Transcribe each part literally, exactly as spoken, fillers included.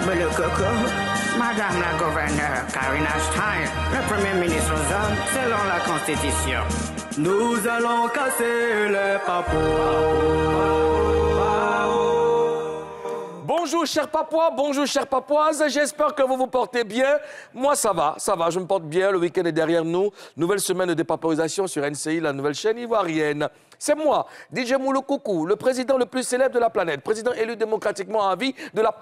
barbe le coco. Madame la gouverneure Karina Stein, le premier ministre aux hommes, selon la Constitution. Nous allons casser les papous. Bonjour chers Papouas, bonjour chères Papouaises, j'espère que vous vous portez bien. Moi ça va, ça va, je me porte bien, le week-end est derrière nous. Nouvelle semaine de dépaporisation sur N C I, la nouvelle chaîne ivoirienne. C'est moi, D J Moulou Coucou, le président le plus célèbre de la planète, président élu démocratiquement à vie de la...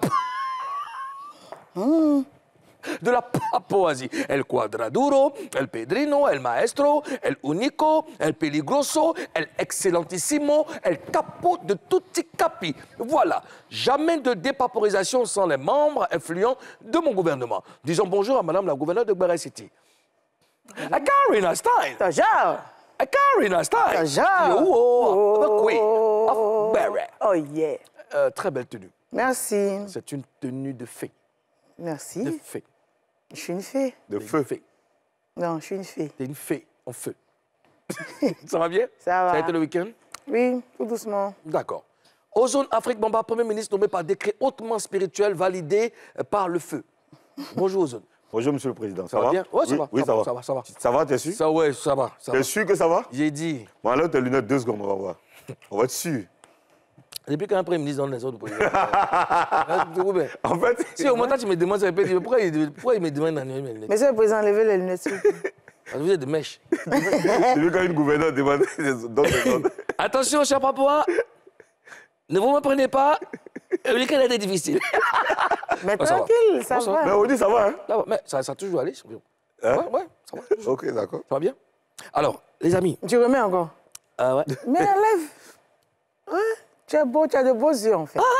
Mmh. de la Papouasie. El Quadraduro, El Pedrino, El Maestro, El Unico, El Peligroso, El Excellentissimo, El Capo de tutti capi. Voilà, jamais de dépaporisation sans les membres influents de mon gouvernement. Disons bonjour à madame la gouverneure de Gbaré City. À Karina Stein. Bonjour. À Karina Stein. Bonjour. Oh, the Queen of Gbaré. Oh yeah. Euh, très belle tenue. Merci. C'est une tenue de fée. Merci. De fée. Je suis une fée. De feu. Fée. Non, je suis une fée. T'es une fée en feu. Ça va bien? Ça va. Ça a été le week-end? Oui, tout doucement. D'accord. Ozone Afrique Bamba, Premier ministre nommé par décret hautement spirituel validé par le feu. Bonjour Ozone. Bonjour Monsieur le Président. Ça, Ça va va bien? Ouais, ça oui, va. Oui, ça, ça, va, va. ça va. Ça va, Ça va, t'es sûr? Ça, ouais, ça va. T'es sûr que ça va? J'ai dit. Bon, alors tes lunettes, deux secondes, on va voir. On va être sûr. Depuis qu'un Premier ministre donne les autres présidents. En fait... Si au moment où tu me demandes, ça peut pourquoi il, pourquoi il me demande d'enlever mes lunettes? Monsieur le Président, levez les lunettes, s'il vous plaît. Vous êtes de mèche. C'est vu quand une gouverneure demande d'autres ordres. Attention, cher Papouas, ne vous me prenez pas. Le week-end a été difficile. Mais Oh, ça tranquille, ça, Oh, ça va. Mais on dit ça va, hein? Ça va, mais ça, ça a toujours allé. Hein? Ouais, ouais, ça va. Toujours. Ok, d'accord. Ça va bien? Alors, les amis. Tu remets encore? Euh, ouais. Mais enlève. Ouais. Tu es beau, tu as de beaux yeux, en fait.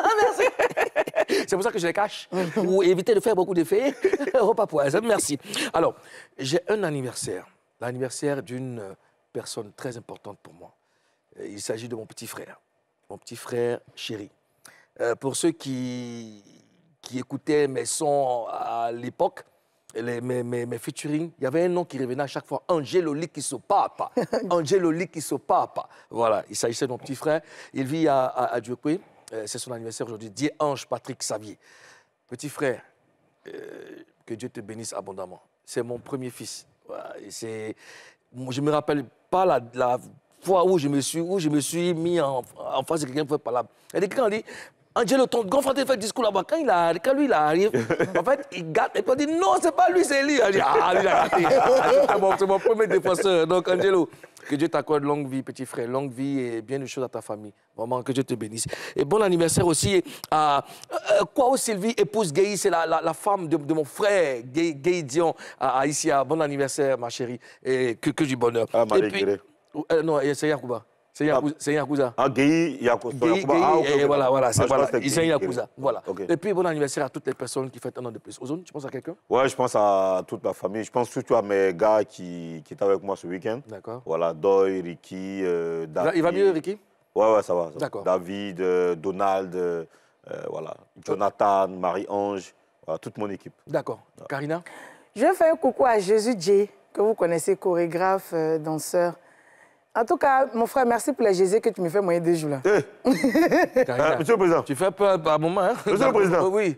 C'est pour ça que je les cache, pour éviter de faire beaucoup d'effets au Papouas. Merci. Alors, j'ai un anniversaire, l'anniversaire d'une personne très importante pour moi. Il s'agit de mon petit frère, mon petit frère chéri. Euh, pour ceux qui, qui écoutaient mes sons à l'époque, les, mes, mes, mes featuring, il y avait un nom qui revenait à chaque fois, Angelo Likiso Papa. Angelo Likiso Papa. Voilà, il s'agissait de mon petit frère. Il vit à, à, à Djokwe. Euh, c'est son anniversaire aujourd'hui. Dieu Ange Patrick Xavier. Petit frère, euh, que Dieu te bénisse abondamment. C'est mon premier fils. Voilà, et c'est... Je ne me rappelle pas la, la fois où je me suis, où je me suis mis en, en face de quelqu'un pour parler. Et quand on dit, Angelo, ton grand frère fait le discours là-bas. Quand, il a, quand lui, il arrive, en fait, il gâte. Et puis on dit, non, c'est pas lui, c'est lui. Il dit, ah, lui, il a raté. Ah, c'est mon, mon premier défenseur. Donc, Angelo, que Dieu t'accorde longue vie, petit frère, longue vie et bien de choses à ta famille. Vraiment, que Dieu te bénisse. Et bon anniversaire aussi à euh, Kwao Sylvie, épouse Guéhi, c'est la, la, la femme de, de mon frère, Guéhi Dion, à, à Isia. Bon anniversaire, ma chérie. Et que, que du bonheur. Ah, et puis, euh, non, c'est Yakuba. C'est Yakuza. Ah, Guéhi, Yakuza. Guéhi, Ah, ok, et ok. voilà, voilà, c'est Ah, voilà. Guéhi, C'est Yakuza. Voilà. Okay. Et puis, bon anniversaire à toutes les personnes qui fêtent un an de plus. Ozone, tu penses à quelqu'un? Ouais, je pense à toute ma famille. Je pense surtout à mes gars qui, qui étaient avec moi ce week-end. D'accord. Voilà, Doy, Ricky, euh, David. Il va mieux, Ricky? Ouais, ouais, ça va. D'accord. David, euh, Donald, euh, voilà, Jonathan, Marie-Ange, voilà, toute mon équipe. D'accord. Ouais. Karina? Je vais faire un coucou à Jésus J, que vous connaissez, chorégraphe, euh, danseur. En tout cas, mon frère, merci pour les Jésus que tu me fais moyen deux jours là. Hey. Karina, euh, Monsieur le Président. Tu fais peur à un moment, hein? Monsieur le Président. Oui.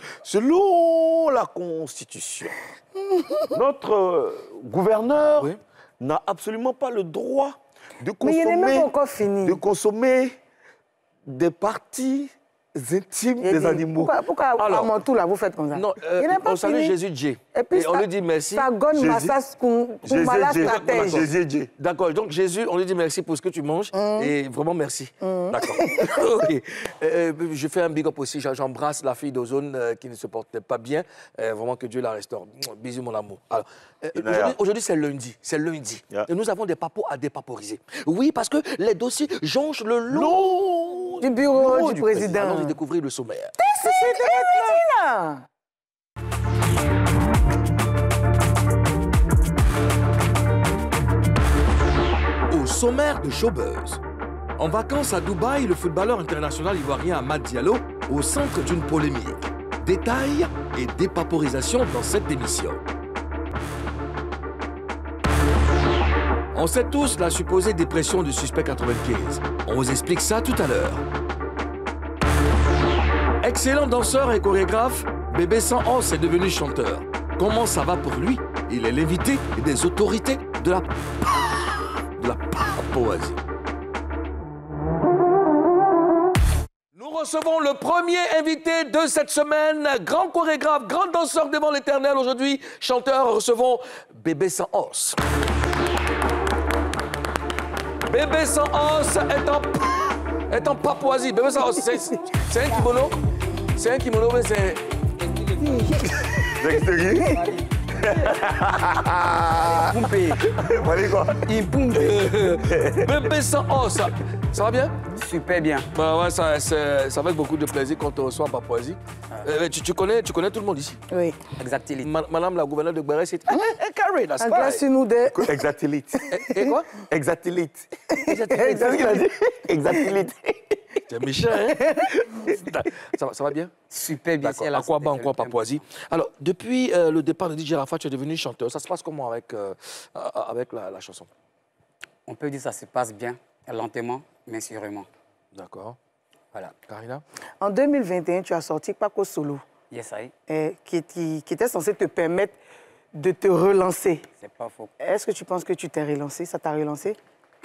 Selon la Constitution, notre euh, gouverneur oui. n'a absolument pas le droit de consommer, Mais il n'est même pas encore fini. de consommer des parties intimes Il des dit, animaux. Pourquoi, pourquoi Alors, à mon tour là, vous faites comme ça? Non, euh, il n'est pas on salue fini. Jésus J. Et puis et ça, on lui dit merci. Ça gonne Jésus- massas Kumbala Jésus, stratège. Jésus, Jésus. D'accord, donc Jésus, on lui dit merci pour ce que tu manges. Mm. Et vraiment merci. Mm. D'accord. OK. Euh, je fais un big up aussi. J'embrasse la fille d'Ozone euh, qui ne se portait pas bien. Euh, vraiment que Dieu la restaure. Bisous, mon amour. Alors, euh, aujourd'hui, aujourd'hui, c'est lundi. C'est lundi. Yeah. Et nous avons des papos à dépaporiser. Oui, parce que les dossiers jonchent le long Du bureau long du président. Allons-y découvrir le sommaire. C'est là. Au sommaire de Showbuzz. En vacances à Dubaï, le footballeur international ivoirien Amad Diallo au centre d'une polémique. Détails et dépaporisation dans cette émission. On sait tous la supposée dépression du suspect quatre-vingt-quinze. On vous explique ça tout à l'heure. Excellent danseur et chorégraphe, Bébé Sans Os est devenu chanteur. Comment ça va pour lui? Il est l'invité des autorités de la, de la Papouasie. Nous recevons le premier invité de cette semaine, grand chorégraphe, grand danseur devant l'éternel aujourd'hui, chanteur. Recevons Bébé Sans Os. Bébé Sans Os est en, est en Papouasie. Bébé Sans Os, c'est un kimono? C'est un kimono, mais c'est... Bébé Sans Os, ça va bien? Super bien. Bah ouais, ça, ça fait beaucoup de plaisir quand on te reçoit en Papouasie. Euh, tu, tu, connais, tu connais tout le monde ici? Oui. Exactilite. Ma, Madame la gouverneure de Gbéré, c'est... Eh, carré, that's right. Nous des... Exactilite. Et, et quoi? Exactilite. Exactilite. C'est ce qu'il a dit. Exactilite. C'est méchant, hein? ça, ça va bien? Super bien. D'accord. À quoi bas, en quoi Papouasie? Alors, depuis euh, le départ de D J Arafat, tu es devenu chanteur. Ça se passe comment avec, euh, avec la, la chanson? On peut dire que ça se passe bien, lentement, mais sûrement. D'accord. Voilà. Karina? En deux mille vingt et un, tu as sorti Paco Solo. Yes, I. Eh, qui, qui, qui était censé te permettre de te relancer. C'est pas faux. Est-ce que tu penses que tu t'es relancé? Ça t'a relancé?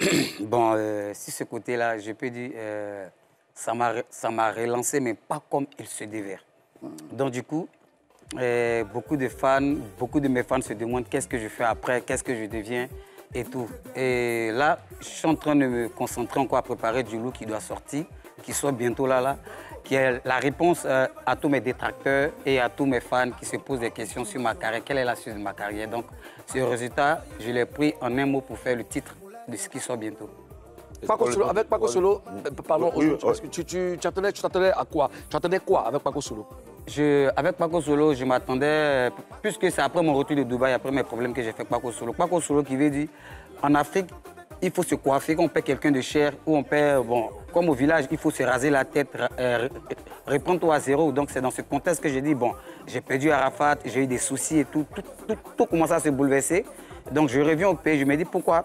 Bon, euh, si ce côté-là, je peux dire, euh, ça m'a relancé, mais pas comme il se devait. Donc, du coup, euh, beaucoup de fans, beaucoup de mes fans se demandent qu'est-ce que je fais après, qu'est-ce que je deviens et tout. Et là, je suis en train de me concentrer encore à préparer du look qui doit sortir, qui soit bientôt là, là, qui est la réponse euh, à tous mes détracteurs et à tous mes fans qui se posent des questions sur ma carrière. Quelle est la suite de ma carrière? Donc, ce résultat, je l'ai pris en un mot pour faire le titre de ce qui sort bientôt. Paco Solo, avec Paco Solo, euh, pardon, oui, oui, oui. tu, tu, tu attendais, tu t'attendais à quoi? Tu attendais quoi avec Paco Solo? Je, avec Paco Solo, je m'attendais, puisque c'est après mon retour de Dubaï, après mes problèmes que j'ai fait avec Paco Solo. Paco Solo qui veut dire, en Afrique, il faut se coiffer, quand on paie quelqu'un de cher, ou on paie, bon, comme au village, il faut se raser la tête, euh, reprendre-toi à zéro. Donc c'est dans ce contexte que j'ai dit, bon, j'ai perdu Arafat, j'ai eu des soucis et tout, tout, tout, tout commence à se bouleverser. Donc je reviens au pays, je me dis, pourquoi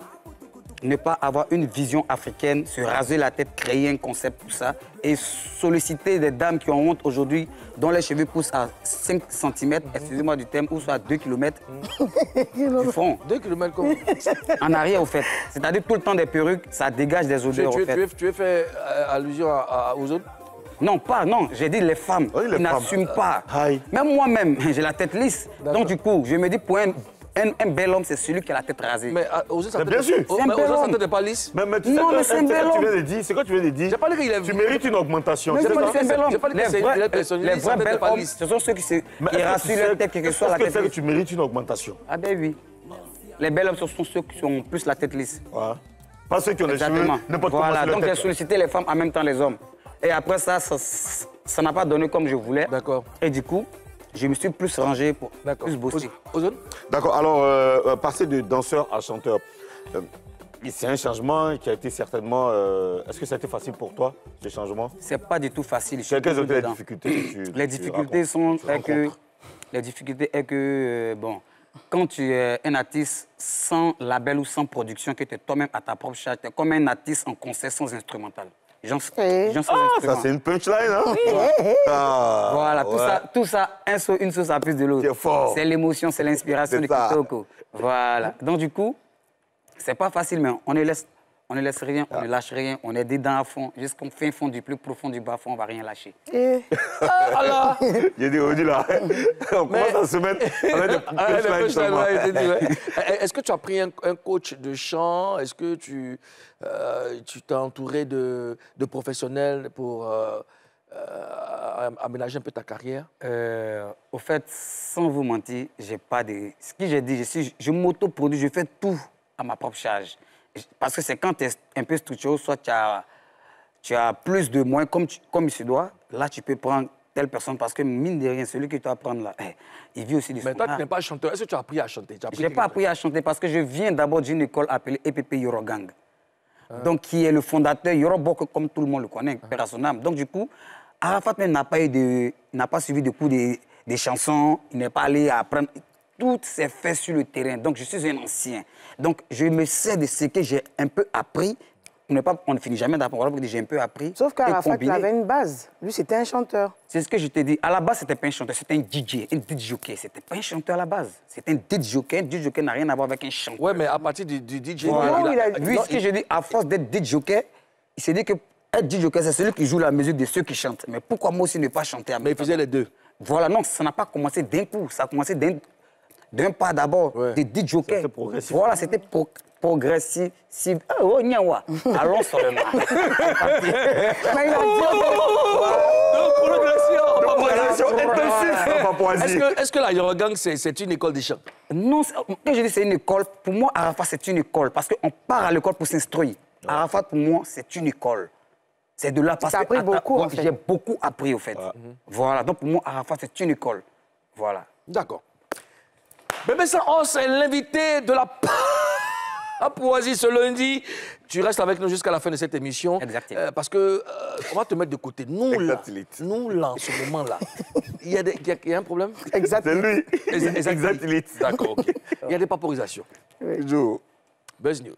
ne pas avoir une vision africaine, se raser la tête, créer un concept, tout ça, et solliciter des dames qui ont honte aujourd'hui, dont les cheveux poussent à cinq centimètres, excusez-moi du terme, ou soit à deux kilomètres du front. deux kilomètres comme... En arrière, au fait. C'est-à-dire tout le temps des perruques, ça dégage des odeurs, tu, tu, au fait. Tu, tu, tu as fait euh, allusion à, à, aux autres? Non, pas, non. J'ai dit les femmes Oui, les qui n'assument pas. Aïe. Même moi-même, j'ai la tête lisse. Donc du coup, je me dis, pour un... Un, un bel homme, c'est celui qui a la tête rasée. Mais euh, aux autres, ça Mais bien sûr. Oh, C'est un mais bel aux autres, homme. ça t'était pas lisse? Mais, mais tu Non, sais mais que- c'est un c'est bel ce que tu homme. viens de dire, c'est quoi tu viens de dire. J'ai pas dit qu'il est... Tu mérites une augmentation. Mais c'est c'est pas ça. que c'est un bel homme. J'ai pas dit que Les c'est- vrais, les personnes les lisses, vrais ça belles t'était pas hommes, lisse. ce sont ceux qui, se, Mais qui est-ce que tu rassurent sais- leur tête, quelle que est-ce soit la que tu tête sais que lisse. tu mérites une augmentation. Ah ben oui. Les belles hommes, ce sont ceux qui ont plus la tête lisse. Voilà. Pas ceux qui ont les cheveux, Exactement. n'importe comment Voilà, sur donc la j'ai tête. sollicité les femmes en même temps les hommes. Et après ça, ça ça n'a pas donné comme je voulais. D'accord. Et du coup, je me suis plus rangé pour D'accord. plus bosser. Aux autres? D'accord, alors, euh, euh, passer de danseur à chanteur, euh, c'est un changement qui a été certainement... euh, Est-ce que ça a été facile pour toi, ce changement? C'est pas du tout facile. je suis Quelles ont toujours été les dedans. difficultés que tu Les tu difficultés rencontres- sont tu est que rencontres les difficultés est que euh, bon, quand tu es un artiste sans label ou sans production, que tu es toi-même à ta propre charge, tu es comme un artiste en concert sans instrumental. Genre, Eh. genre sans Ah, instrument. ça c'est une punchline, hein? Ah, Voilà, tout, ouais. ça, tout ça, un saut, une sauce à plus de l'autre. C'est fort. C'est l'émotion, c'est l'inspiration C'est du ça. Kitoko. Voilà. Donc du coup, c'est pas facile, mais on ne laisse, on ne laisse rien, on ne lâche rien, on est dedans à fond, jusqu'au fin fond du plus profond du bas fond, on va rien lâcher. Eh, Alors, J'ai dit, aujourd'hui là, on commence à se mettre avec des Ah, le punchlines punchline, seulement. ouais, j'ai dit, ouais. Est-ce que tu as pris un, un coach de chant? Est-ce que tu euh, tu t'es entouré de, de professionnels pour euh, euh, aménager un peu ta carrière? Euh, au fait, sans vous mentir, j'ai pas de... Ce que j'ai dit, je, suis, je m'autoproduis, je fais tout à ma propre charge. Parce que c'est quand tu es un peu structuré, soit tu as, tu as plus de moyens comme, tu- comme il se doit, là tu peux prendre telle personne parce que mine de rien, celui que tu vas prendre là, eh, il vit aussi du Mais toi, tu sport. n'es pas chanteur. Est-ce que tu as appris à chanter? Tu as appris Je n'ai quelque pas chose? appris à chanter parce que je viens d'abord d'une école appelée E P P Eurogang. Donc, qui est le fondateur Yorobok, comme tout le monde le connaît, père à son âme. Donc, du coup, Arafat même n'a pas, eu de- n'a pas suivi de cours des des chansons, il n'est pas allé apprendre. Tout s'est fait sur le terrain. Donc, je suis un ancien. Donc, je me sais de ce que j'ai un peu appris on, pas, on ne finit jamais d'apprendre. Voilà, j'ai un peu appris. Sauf qu'Arafat, il avait une base. Lui, c'était un chanteur. C'est ce que je t'ai dit. À la base, c'était pas un chanteur, c'était un D J, un D J jockey. C'était pas un chanteur à la base. C'était un D J jockey. Un D J jockey n'a rien à voir avec un chanteur. Ouais, mais à partir du, du D J... Voilà. il a, Il a, lui, ce que je dis, à force d'être D J jockey, il s'est dit que être D J jockey, c'est celui qui joue la musique de ceux qui chantent. Mais pourquoi moi aussi ne pas chanter à Mais il faisait les deux. Voilà, non, ça n'a pas commencé d'un coup. Ça a commencé d'un d'un pas d'abord, ouais. de D J jockey. C'était progressif. Voilà, c'était pro progressif. Si... Oh, nyawa. Allons sur le marché. Mais il a dit... Progression intensive. Est-ce que, est-ce que la Yorugang, c'est une école de chant? Non, quand je dis c'est une école, pour moi, Arafat, c'est une école. Parce qu'on part à l'école pour s'instruire. Ouais. Arafat, pour moi, c'est une école. C'est de là parce que... Tu as appris beaucoup, en fait. J'ai beaucoup appris, au fait. Ouais. Voilà, donc pour moi, Arafat, c'est une école. Voilà. D'accord. Bébé Saos est l'invité de la Papouasie ce lundi. Tu restes avec nous jusqu'à la fin de cette émission. Exactement. Euh, parce que euh, on va te mettre de côté. Nous, là, nous, là, en ce moment-là, il y, y, y a un problème? Exactement. C'est lui. Exactement. D'accord, OK. Il y a des paporisations. Oui. Joe. Buzz News.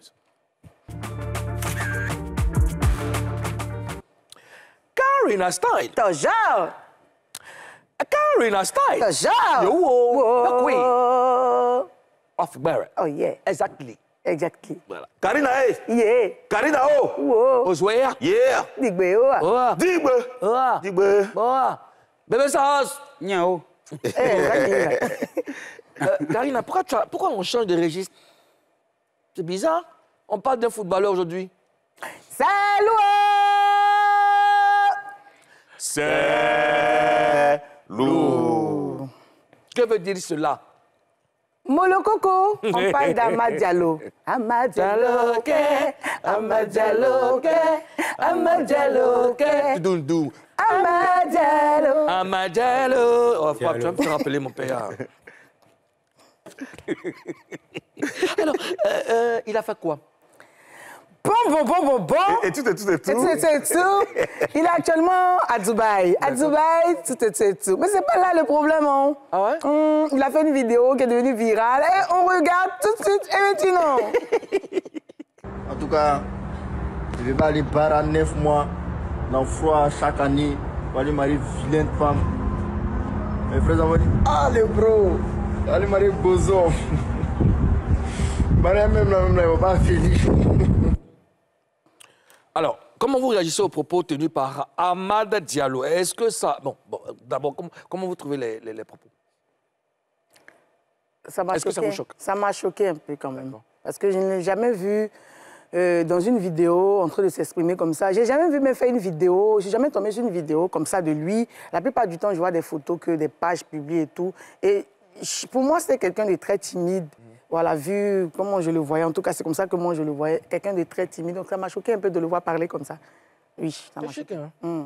Karina Style. Toujours. Karina Style. Toujours. Yo, Whoa. the queen of Barrett. Oh, yeah. Exactly. Exactly. Voilà. Karina, hey. Yeah. Karina, oh. Whoa. Oswea. Yeah. Digbe, oh. Oh. Digbe. Oh. Digbe. Oh. Bébé Saos. Nyao. Eh, euh, Karina, pourquoi, tu as, pourquoi on change de registre? C'est bizarre. On parle d'un footballeur aujourd'hui. Salut. C'est lourd. Que veut dire cela? Molo Coco, on parle d'Amad Diallo. Amad Diallo, Amad Diallo, Amad Diallo, Doudou. Amad Diallo. Amad Diallo. Oh, tu vas me faire rappeler mon père. Alors, euh, euh, il a fait quoi? Bon, bon, bon, bon, bon. Et, et tout, et tout, et tout. Et tout, et tout, et tout. Il est actuellement à Dubaï. À Dubaï, tout, et tout, et tout. Mais c'est pas là le problème, hein. Ah ouais? Hum, il a fait une vidéo qui est devenue virale. Et on regarde tout de suite et maintenant. En tout cas, je vais aller bar à neuf mois, dans le froid chaque année, pour aller marier vilaine femme. Mes frères m'ont dit, ah les bros, allez marier boson. Marier même là, même là, il va pas finir. Alors, comment vous réagissez aux propos tenus par Amad Diallo? Est-ce que ça... Bon, bon d'abord, comment, comment vous trouvez les, les, les propos? Ça m'a Est-ce que ça vous choque? Ça m'a choqué un peu quand même. Parce que je ne l'ai jamais vu euh, dans une vidéo en train de s'exprimer comme ça. Je n'ai jamais vu me faire une vidéo. Je n'ai jamais tombé sur une vidéo comme ça de lui. La plupart du temps, je vois des photos que des pages publiées et tout. Et pour moi, c'était quelqu'un de très timide. Mmh. Voilà, vu comment je le voyais. En tout cas, c'est comme ça que moi, je le voyais. Quelqu'un de très timide. Donc, ça m'a choqué un peu de le voir parler comme ça. Oui, ça m'a choqué. Hein? Mmh.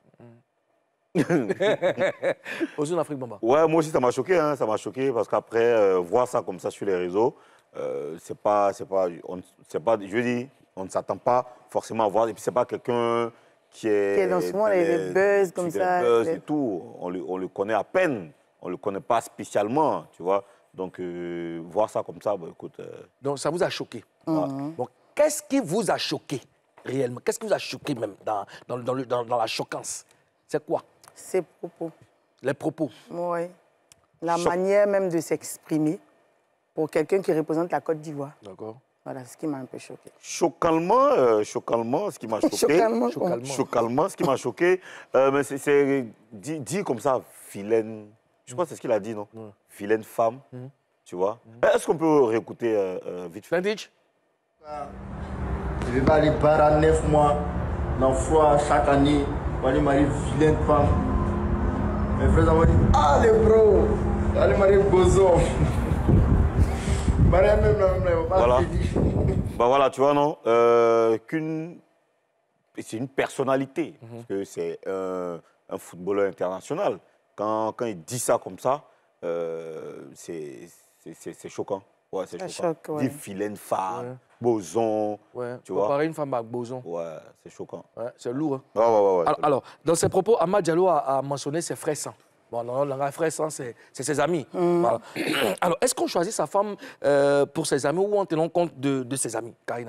Aux Afrique, Bamba. Ouais, moi aussi, ça m'a choqué. Hein, ça m'a choqué parce qu'après, euh, voir ça comme ça sur les réseaux, euh, c'est pas, c'est pas, on, c'est pas, je dis, on ne s'attend pas forcément à voir. Et puis, c'est pas quelqu'un qui est... Qui est dans souvent les, les buzz comme ça. Les buzz et tout. On le, on le connaît à peine. On le connaît pas spécialement, tu vois. Donc, euh, voir ça comme ça, bah, écoute... Euh... Donc, ça vous a choqué. Mm-hmm. Donc, qu'est-ce qui vous a choqué, réellement? Qu'est-ce qui vous a choqué, même, dans, dans, dans, le, dans, dans la choquance? C'est quoi? Ses propos. Les propos? Oui. La Choc... manière même de s'exprimer pour quelqu'un qui représente la Côte d'Ivoire. D'accord. Voilà, ce qui m'a un peu choqué. Chocalement, euh, chocalement, ce qui m'a choqué... chocalement. Chocalement. Chocalement, ce qui m'a choqué, euh, mais c'est dit, dit comme ça, vilaine... Je crois que c'est ce qu'il a dit, non? Mmh. Vilaine femme, mmh. tu vois. Mmh. Est-ce qu'on peut réécouter euh, euh, vite fait? Fendich? Je vais aller bar à neuf mois, dans le froid chaque année, pour aller marier vilaine femme. Mes frères m'ont dit, ah les bros, allez marier boson. Marier même là, même là, il va pas voilà. finir. Bah voilà, tu vois, non euh, qu'une... C'est une personnalité, mmh. parce que c'est euh, un footballeur international. Quand, quand il dit ça comme ça, euh, c'est choquant. Ouais, c'est choquant. Choc, ouais. Dit vilaine femme, ouais. Boson, ouais. tu vois. Comparer une femme avec boson. Ouais, c'est choquant. Ouais, c'est lourd. Hein. Ouais, ouais, ouais, ouais, alors, alors, dans ses propos, Amad Diallo a, a mentionné ses frères sang. Bon, non, non, frères sang, c'est ses amis. Mm. Voilà. Alors, est-ce qu'on choisit sa femme euh, pour ses amis ou en tenant compte de, de ses amis, Karina?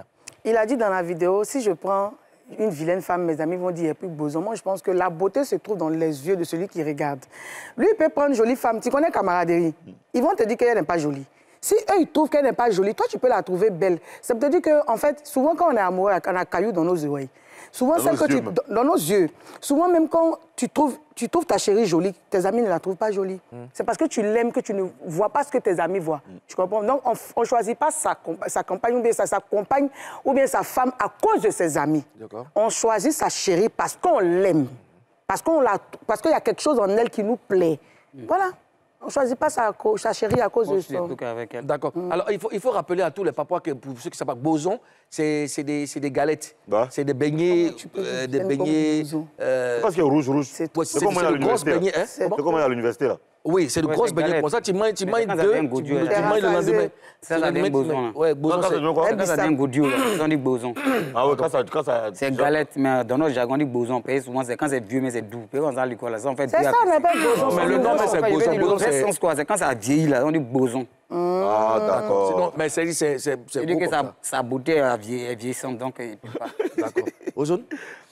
Il a dit dans la vidéo, si je prends une vilaine femme, mes amis vont dire, il n'y a plus besoin. Moi, je pense que la beauté se trouve dans les yeux de celui qui regarde. Lui, il peut prendre une jolie femme. Tu connais camaraderie. Ils vont te dire qu'elle n'est pas jolie. Si eux, ils trouvent qu'elle n'est pas jolie, toi, tu peux la trouver belle. Ça peut te dire qu'en en fait, souvent, quand on est amoureux, on a caillou dans nos oreilles. Souvent, celle que tu, dans nos yeux. Souvent, même quand tu trouves, tu trouves ta chérie jolie, tes amis ne la trouvent pas jolie. Mm. C'est parce que tu l'aimes que tu ne vois pas ce que tes amis voient. Mm. Tu comprends? Donc, on ne choisit pas sa, sa compagne ou bien sa, sa compagne ou bien sa femme à cause de ses amis. On choisit sa chérie parce qu'on l'aime. Parce qu'on la, parce qu'il y a quelque chose en elle qui nous plaît. Mm. Voilà. On ne choisit pas sa, sa chérie à cause Moi, de ça. D'accord. Mm. Alors, il faut, il faut rappeler à tous les Papouas que pour ceux qui savent, boson, c'est des, des galettes. Bah. C'est des beignets. Euh, des beignets. Euh, parce qu'il y a rouge, rouge. C'est de grosses beignets. Hein? C'est comme à l'université, là. Oui, c'est de ouais, grosses beignets. Pour ça, tu manges deux, tu manges le lendemain. Ça, ça devient boson. Oui, boson, c'est... Ça devient godieu, là. On dit boson. Ah ouais, quand ça... C'est galette, mais dans notre jargon, on dit boson. Souvent, c'est quand c'est vieux, mais c'est doux. On dans l'école, là. C'est ça, on appelle boson. Mais le nom, c'est boson. C'est quand ça vieillit, là. On dit boson. Ah, d'accord. Mais c'est... C'est dit que sa beauté est vieillissante, donc il ne peut pas. D'accord. Ozone?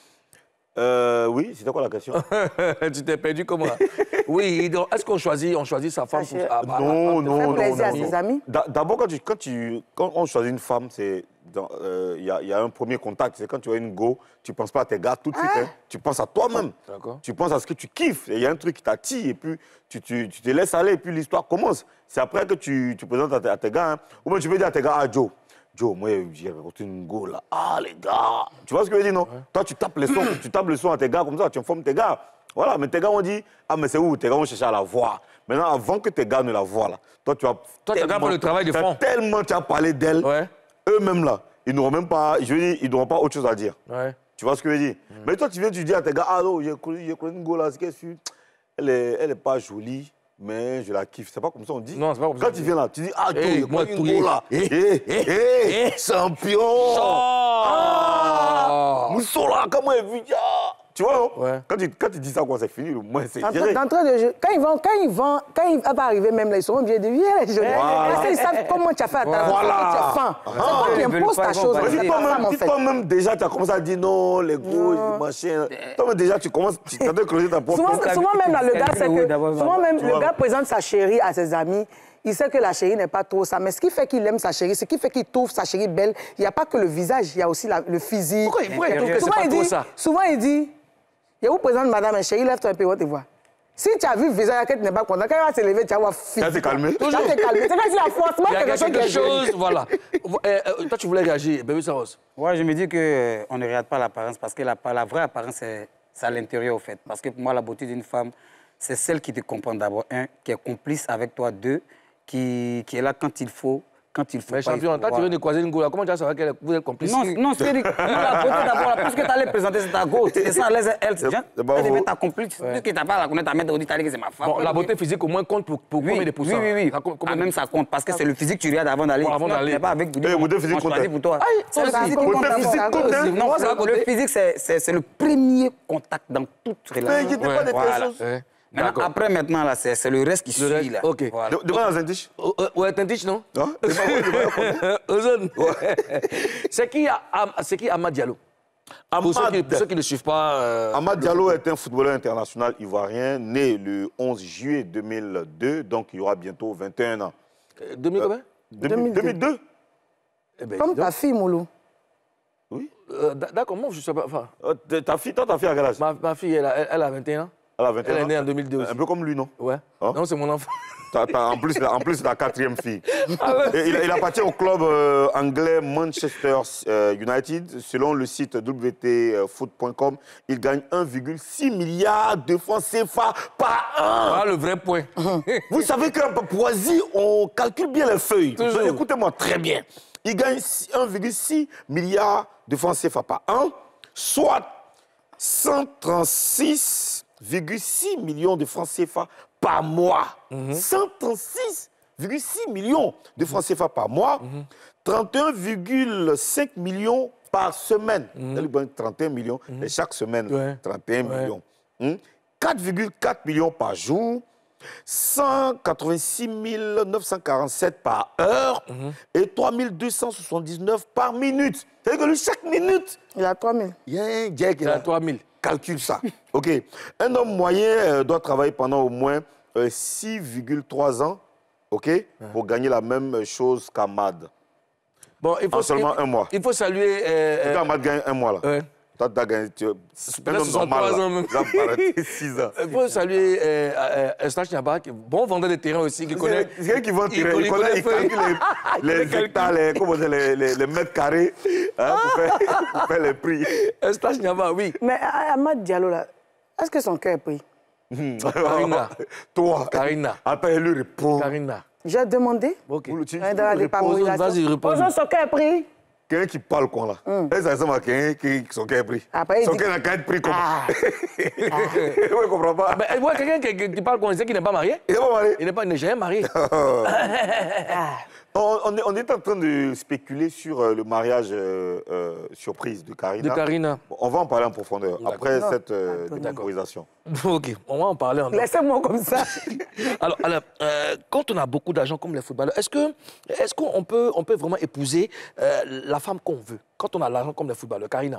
Euh, oui, c'était quoi la question? Tu t'es perdu comment? Oui, est-ce qu'on choisit, on choisit sa femme? Pour... Ah, non, non, non, plaisir à ses amis. D'abord, quand, tu, quand, tu, quand on choisit une femme, il euh, y, y a un premier contact. C'est quand tu as une go, tu ne penses pas à tes gars tout de suite. Ah. Hein. Tu penses à toi-même. Tu penses à ce que tu kiffes. Il y a un truc qui t'attire et puis tu, tu, tu te laisses aller et puis l'histoire commence. C'est après que tu, tu présentes à tes, à tes gars. Hein. Ou bien tu peux dire à tes gars, ah Joe. Joe, moi, j'ai rencontré une go là. Ah, les gars. Tu vois ce que je veux dire, non? Ouais. Toi, tu tapes les sons, tu tapes le son à tes gars comme ça, tu informes tes gars. Voilà, mais tes gars ont dit, ah, mais c'est où? Tes gars ont cherché à la voir. Maintenant, avant que tes gars ne la voient, là, toi, tu as. Toi, tu as pour le travail de fond. Tellement tu as parlé d'elle, ouais. Eux-mêmes là, ils n'auront même pas, je veux dire, ils n'auront pas autre chose à dire. Ouais. Tu vois ce que je veux dire? Mm. Mais toi, tu viens, tu dis à tes gars, ah non, j'ai connu une go là, c'est qu'elle elle est, elle est pas jolie. Mais je la kiffe. C'est pas comme ça on dit. Non, c'est pas comme ça. Quand tu viens là, tu dis, ah, hey, Joe, moi, tout là. Hé, hé, hé, champion. Ah, Mousson là, comment elle vit? Tu vois, ouais. quand, tu, quand tu dis ça, quoi, c'est fini, le moins c'est direct. D'entrée de jeu, quand ils vont, quand ils vont, quand il va arriver même là, ils seront obligés de dire, viens, je Parce qu'ils savent comment tu as fait à ta voilà. Tu as faim. C'est toi qui imposes ta chose. Toi-même, déjà, tu as commencé à dire non, les gros, les machins. Toi-même, déjà, tu commences, tu as creuser ta propre. Souvent, même, là, le gars, c'est que, souvent, même, le gars présente sa chérie à ses amis. Il sait que la chérie n'est pas trop ça. Mais ce qui fait qu'il aime sa chérie, ce qui fait qu'il trouve sa chérie belle, il n'y a pas que le visage, il y a aussi la, le physique. Pourquoi, pourquoi il trouve que c'est pas trop ça? Souvent, il dit, je vous présente madame et chérie, lève-toi un peu, on te voit. Si tu as vu le visage, que tu n'es pas content, quand il va se lever, tu vas voir fille. Ça t'est calmé? Ça t'est calmé. C'est comme si la force, il y a quelque chose, voilà. euh, euh, toi, tu voulais réagir, Bébé Saros? Ouais, je me dis qu'on euh, ne regarde pas l'apparence, parce que la, la vraie apparence, c'est à l'intérieur, au fait. Parce que pour moi, la beauté d'une femme, c'est celle qui te comprend d'abord, un, qui est complice avec toi, deux, qui, qui est là quand il faut, quand il faut. Mais pas, champion, toi, tu viens de croiser une go là, comment tu vas savoir qu'elle est complice? Non, non, c'est la beauté d'abord, parce que tu allais présenter, c'est ta go. C'est ça, elle, elle, elle devait ta complice. Puisque tu n'as pas la connaître, ta mère, tu as dit que c'est ma femme. Bon, la beauté physique, au moins, compte pour, pour oui, combien de pourcents? Oui, oui, oui. Ah, même ça compte, parce que c'est le physique que tu regardes avant d'aller. Avant d'aller. Pas avec le beauté physique compte. Pour toi. C'est le physique qui compte. Non, le physique, c'est le premier contact dans toute relation. Voilà. Maintenant, après, maintenant, là, c'est le reste qui le suit. Là. OK. Voilà. Devant dans un tiche? Ouais, Tintich, non? Non. Ozone. C'est qui, qui Amad Diallo? Pour ceux qui, pour ceux qui ne suivent pas... Euh, Amad Diallo est un footballeur international ivoirien, né le onze juillet deux mille deux, donc il y aura bientôt vingt et un ans. deux mille combien? deux mille deux. Eh ben, comme ta fille, Moulou. Oui. Euh, D'accord, moi, je ne sais pas... Enfin, euh, ta fille, toi, ta fille à quel âge? Ma, ma fille, elle a, elle, elle a vingt et un ans. Elle a vingt et un ans. Elle est née en deux mille deux. Un peu comme lui, non? Ouais. Hein? Non, c'est mon enfant. T'as, t'as, en plus, en plus, la quatrième fille. Ah ouais. il, il appartient au club euh, anglais Manchester euh, United. Selon le site W T foot point com, il gagne un virgule six milliard de francs C F A par an. Ah, le vrai point. Vous savez qu'en Papouasie, on calcule bien les feuilles. Écoutez-moi très bien. Il gagne un virgule six milliard de francs C F A par an, soit cent trente-six virgule six millions de francs C F A par mois. Mm-hmm. cent trente-six virgule six millions de francs C F A par mois. Mm-hmm. trente et un virgule cinq millions par semaine. Mm-hmm. trente et un millions, mm-hmm. et chaque semaine, ouais. trente et un ouais. millions. Mm? quatre virgule quatre millions par jour. cent quatre-vingt-six mille neuf cent quarante-sept par heure mm-hmm. et trois mille deux cent soixante-dix-neuf par minute. C'est-à-dire que lui, chaque minute... Il a trois mille. Il y a un Jack qui Il a trois mille. Calcule ça. OK. Un homme moyen euh, doit travailler pendant au moins euh, six virgule trois ans, OK, ouais. pour gagner la même chose qu'Ahmad. Bon, il faut... En seulement il, un mois. Il faut saluer... Euh, Ahmad gagne un mois, là. Ouais. Toi, tu as gagné... Tu... C'est un homme normal, ans même. six ans. Il faut saluer euh, euh, Stache Nyaba, bon vendeur de terrain aussi, qui connaît... C'est quelqu'un qui vend terrain, il, il, connaît, il calcule les, les hectares, les, comment dire, les, les, les mètres carrés hein, pour, faire, pour faire les prix. Stache Nyaba, oui. Mais Ahmad Diallo, là, est-ce que son cœur est pris? Karina. Toi. Karina. Attends, il lui répond. Karina. J'ai demandé. Ok. Vas-y, réponds. Son cœur est pris. Quelqu'un qui parle quoi là mm. Et ça ressemble à quelqu'un qui son cœur est pris. Après, son dit... cœur n'a qu'à être pris comment ah. Je ne comprends pas. Mais ouais, quelqu'un qui, qui parle qu'on sait qu'il n'est pas marié. Il n'est pas marié. Il n'est pas, il n'est jamais marié. on, on, est, on est en train de spéculer sur euh, le mariage euh, euh, surprise de Karina. De Karina. Bon, on va en parler en profondeur après non. cette euh, décomporisation. Ok, on va en parler en Laissez-moi comme ça. Alors, alors euh, quand on a beaucoup d'argent comme les footballeurs, est-ce que, est-ce qu'on peut, on peut vraiment épouser euh, la femme qu'on veut quand on a l'argent comme les footballeurs, Karina?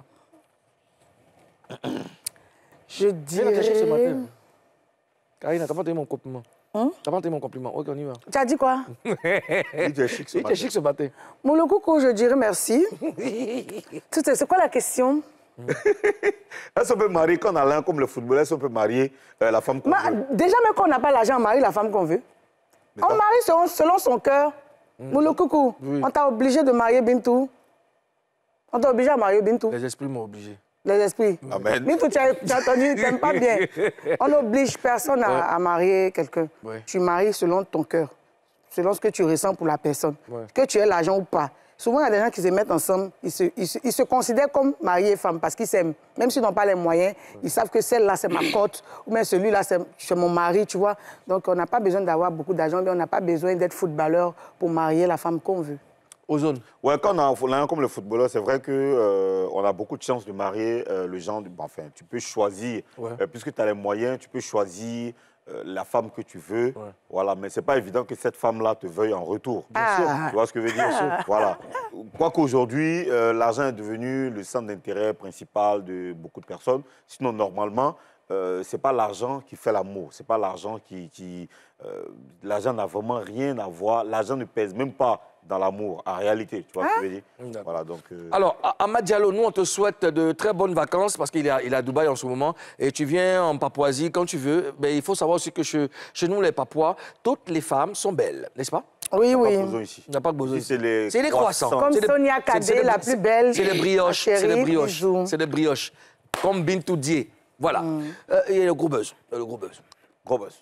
Je dirais... ce matin. Karina, t'as pas entendu mon compliment? Hum? T'as pas entendu mon compliment? Ok, on y va. Tu as dit quoi? Il était chic ce matin. Il était chic ce matin. Mon le coucou, je dirais merci. C'est quoi la question? Est-ce qu'on peut marier, quand on a l'argent comme le footballeur, est-ce qu'on peut marier euh, la femme qu'on veut? Déjà, même quand on n'a pas l'argent, on marie la femme qu'on veut. Mais on marie selon, selon son cœur. Mmh. Mon le coucou, oui. On t'a obligé de marier Bintou. On t'a obligé à marier Bintou. Les esprits m'ont obligé. Les esprits. Amen. Bintou, tu as, tu as entendu, tu n'aimes pas bien. On n'oblige personne à, ouais. à marier quelqu'un. Ouais. Tu maries selon ton cœur, selon ce que tu ressens pour la personne. Ouais. Que tu aies l'argent ou pas. Souvent, il y a des gens qui se mettent ensemble, ils se, ils se, ils se considèrent comme mari et femme parce qu'ils s'aiment. Même s'ils n'ont pas les moyens, ouais. ils savent que celle-là, c'est ma cote, ou même celui-là, c'est mon mari, tu vois. Donc, on n'a pas besoin d'avoir beaucoup d'argent, mais on n'a pas besoin d'être footballeur pour marier la femme qu'on veut. Ozone. Ouais, quand on a un comme le footballeur, c'est vrai qu'on euh, a beaucoup de chances de marier euh, le genre. De, enfin, tu peux choisir, ouais. euh, puisque tu as les moyens, tu peux choisir euh, la femme que tu veux. Ouais. Voilà, mais ce n'est pas évident que cette femme-là te veuille en retour. Bien ah. sûr. Tu vois ce que je veux dire? Ah. Voilà. Quoique aujourd'hui, euh, l'argent est devenu le centre d'intérêt principal de beaucoup de personnes. Sinon, normalement, euh, ce n'est pas l'argent qui fait l'amour. Ce n'est pas l'argent qui. qui euh, l'argent n'a vraiment rien à voir. L'argent ne pèse même pas dans l'amour, en réalité, tu vois ah. ce que je veux dire? Voilà, donc, euh... Alors, Ahmad Diallo, nous, on te souhaite de très bonnes vacances parce qu'il est, il est à Dubaï en ce moment et tu viens en Papouasie quand tu veux. Mais il faut savoir aussi que chez, chez nous, les Papouas, toutes les femmes sont belles, n'est-ce pas? Oui, oui. Il n'y a pas de besoin ici. C'est les, les croissants. Comme Sonia Kadé, la plus belle. C'est les brioches. C'est les brioches. C'est les brioches. Comme Bintou Dié. Voilà. Mm. Euh, et le gros buzz. Le gros buzz. Gros buzz.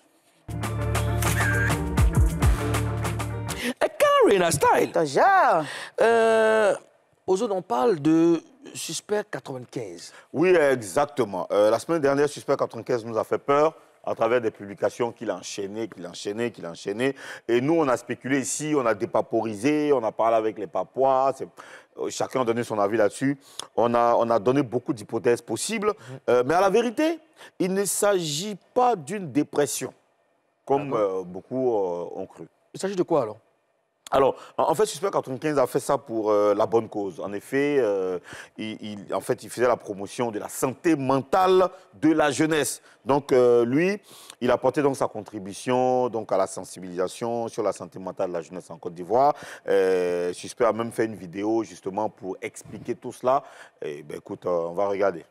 Karina Style. Déjà. Euh, Ozone, on parle de Suspect quatre-vingt-quinze. Oui, exactement. Euh, la semaine dernière, Suspect quatre-vingt-quinze nous a fait peur à travers des publications qu'il a enchaînées, qu'il a enchaînées, qu'il a enchaînées. Et nous, on a spéculé ici, on a dépaporisé, on a parlé avec les Papouas. Chacun a donné son avis là-dessus. On a, on a donné beaucoup d'hypothèses possibles. Mmh. Euh, mais à la vérité, il ne s'agit pas d'une dépression, comme euh, beaucoup euh, ont cru. Il s'agit de quoi alors? Alors, en fait, Suspect quatre-vingt-quinze a fait ça pour euh, la bonne cause. En effet, euh, il, il, en fait, il faisait la promotion de la santé mentale de la jeunesse. Donc, euh, lui, il a apporté donc sa contribution donc, à la sensibilisation sur la santé mentale de la jeunesse en Côte d'Ivoire. Euh, Suspect a même fait une vidéo justement pour expliquer tout cela. Et ben, écoute, euh, on va regarder.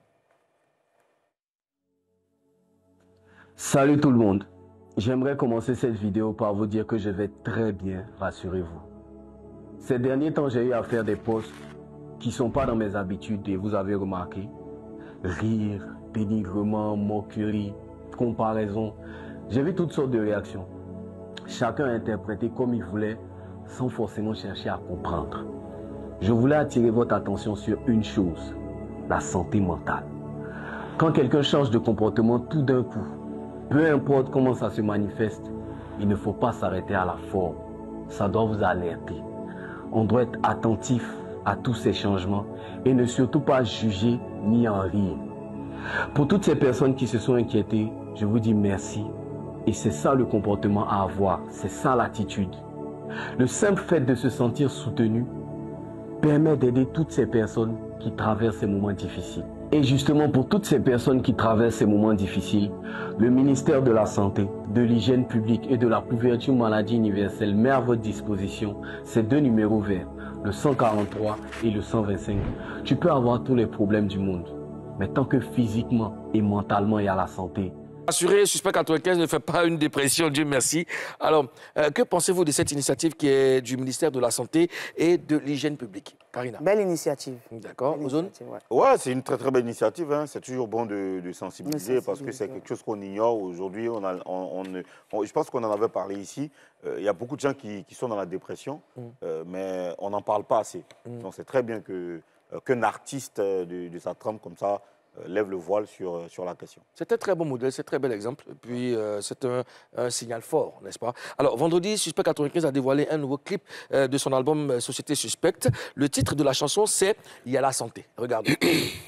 Salut tout le monde. J'aimerais commencer cette vidéo par vous dire que je vais très bien, rassurez-vous. Ces derniers temps, j'ai eu à faire des posts qui ne sont pas dans mes habitudes et vous avez remarqué. Rire, dénigrement, moquerie, comparaison. J'ai vu toutes sortes de réactions. Chacun a interprété comme il voulait sans forcément chercher à comprendre. Je voulais attirer votre attention sur une chose, la santé mentale. Quand quelqu'un change de comportement tout d'un coup, peu importe comment ça se manifeste, il ne faut pas s'arrêter à la forme. Ça doit vous alerter. On doit être attentif à tous ces changements et ne surtout pas juger ni en rire. Pour toutes ces personnes qui se sont inquiétées, je vous dis merci Et c'est ça le comportement à avoir, c'est ça l'attitude. Le simple fait de se sentir soutenu permet d'aider toutes ces personnes qui traversent ces moments difficiles. Et justement, pour toutes ces personnes qui traversent ces moments difficiles, le ministère de la Santé, de l'Hygiène publique et de la couverture maladie universelle met à votre disposition ces deux numéros verts, le cent quarante-trois et le cent vingt-cinq. Tu peux avoir tous les problèmes du monde, mais tant que physiquement et mentalement il y a la santé, Assuré, Suspect quatre-vingt-quinze ne fait pas une dépression, Dieu merci. Alors, euh, que pensez-vous de cette initiative qui est du ministère de la Santé et de l'Hygiène publique? Karina. Belle initiative. D'accord. Ozone? Ouais, ouais c'est une très très belle initiative. Hein. C'est toujours bon de, de sensibiliser parce que c'est quelque chose qu'on ignore aujourd'hui. On a, on, on, on, je pense qu'on en avait parlé ici. Il euh, y a beaucoup de gens qui, qui sont dans la dépression, mm. euh, mais on n'en parle pas assez. Mm. Donc c'est très bien que, euh, qu'un artiste de, de sa trempe comme ça lève le voile sur, sur la question. C'est un très bon modèle, c'est un très bel exemple. Et puis, euh, c'est un, un signal fort, n'est-ce pas? Alors, vendredi, Suspect quatre-vingt-quinze a dévoilé un nouveau clip euh, de son album Société Suspecte. Le titre de la chanson, c'est « Il y a la santé ». Regardez.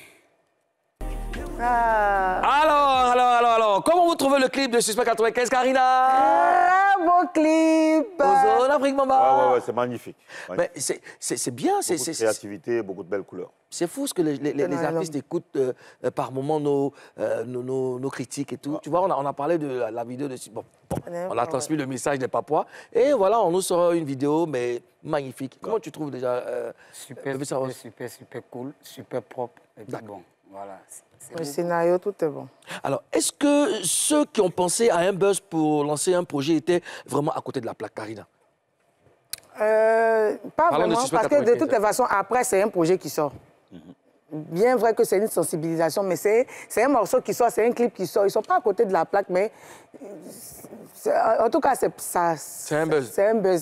Ah. Alors, alors, alors, alors, comment vous trouvez le clip de Suspect quatre-vingt-quinze, Karina? Ah, beau clip. Ozone, Afrique Mamba. Ouais, ouais, ouais, c'est magnifique. magnifique. C'est bien. Beaucoup de créativité, beaucoup de belles couleurs. C'est fou ce que les, les, les, les artistes écoutent euh, euh, par moments nos, euh, nos, nos, nos critiques et tout. Ouais. Tu vois, on a, on a parlé de la, la vidéo de... Bon, bon, on a transmis le message des Papouas. Et voilà, on nous sort une vidéo, mais magnifique. Ouais. Comment tu trouves déjà euh, Super, euh, super, super, super cool, super propre. Et puis bon, voilà. Le scénario, tout est bon. Alors, est-ce que ceux qui ont pensé à un buzz pour lancer un projet étaient vraiment à côté de la plaque, Karina? euh, Pas Parlons vraiment, parce que de toutes les façons, après, c'est un projet qui sort. Mm-hmm. Bien vrai que c'est une sensibilisation, mais c'est un morceau qui sort, c'est un clip qui sort. Ils ne sont pas à côté de la plaque, mais... En tout cas, c'est un buzz. C'est un buzz.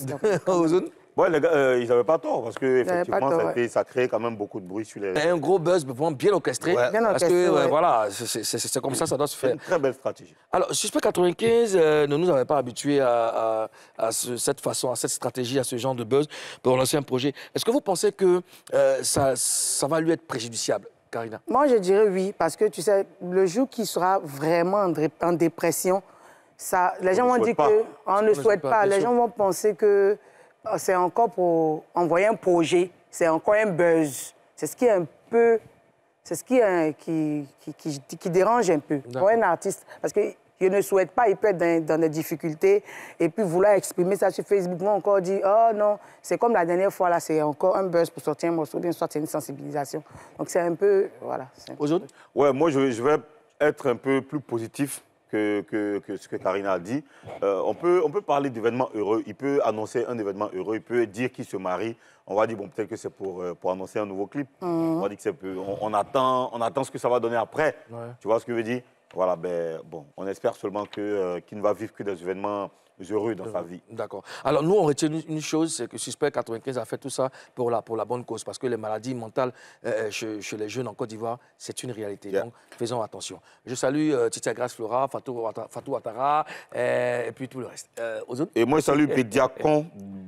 Ouais, les gars, euh, ils n'avaient pas tort, parce que effectivement, tort, ça, ouais. ça crée quand même beaucoup de bruit sur les... C'est un gros buzz vraiment bien orchestré. Ouais. Bien parce orchestré, que, ouais. euh, voilà, c'est comme ça, ça doit se faire. C'est une très belle stratégie. Alors, Suspect quatre-vingt-quinze euh, ne nous avait pas habitués à, à, à ce, cette façon, à cette stratégie, à ce genre de buzz pour lancer un projet. Est-ce que vous pensez que euh, ça, ça va lui être préjudiciable, Karina? Moi, je dirais oui, parce que, tu sais, le jour qui sera vraiment en, en dépression, ça, les gens vont dire qu'on ne souhaite pas. Les gens vont penser que... c'est encore pour envoyer un projet, c'est encore un buzz. C'est ce qui est un peu... C'est ce qui, est, qui, qui, qui, qui dérange un peu pour un artiste. Parce qu'il ne souhaite pas, il peut être dans, dans des difficultés et puis vouloir exprimer ça sur Facebook, vont encore dire « Oh non, c'est comme la dernière fois, là, c'est encore un buzz pour sortir un morceau, bien soit c'est une sensibilisation. » Donc c'est un peu... Voilà. Aux autres? Ouais, moi, je, je vais être un peu plus positif. Que, que, que ce que Karina a dit. Euh, on, peut, on peut parler d'événements heureux. Il peut annoncer un événement heureux. Il peut dire qu'il se marie. On va dire, bon, peut-être que c'est pour, euh, pour annoncer un nouveau clip. Mmh. On va dire que c'est peu. On, on, attend, on attend ce que ça va donner après. Ouais. Tu vois ce que je veux dire? Voilà, ben, bon, on espère seulement qu'il euh, qu'il ne va vivre que des événements heureux dans euh, sa vie. D'accord. Alors, nous, on retient une chose, c'est que Suspect quatre-vingt-quinze a fait tout ça pour la, pour la bonne cause, parce que les maladies mentales euh, chez, chez les jeunes en Côte d'Ivoire, c'est une réalité. Yeah. Donc, faisons attention. Je salue euh, Titia Grace Flora, Fatou, Fatou Ouattara, euh, et puis tout le reste. Euh, aux autres? Et moi, je salue Bédiakon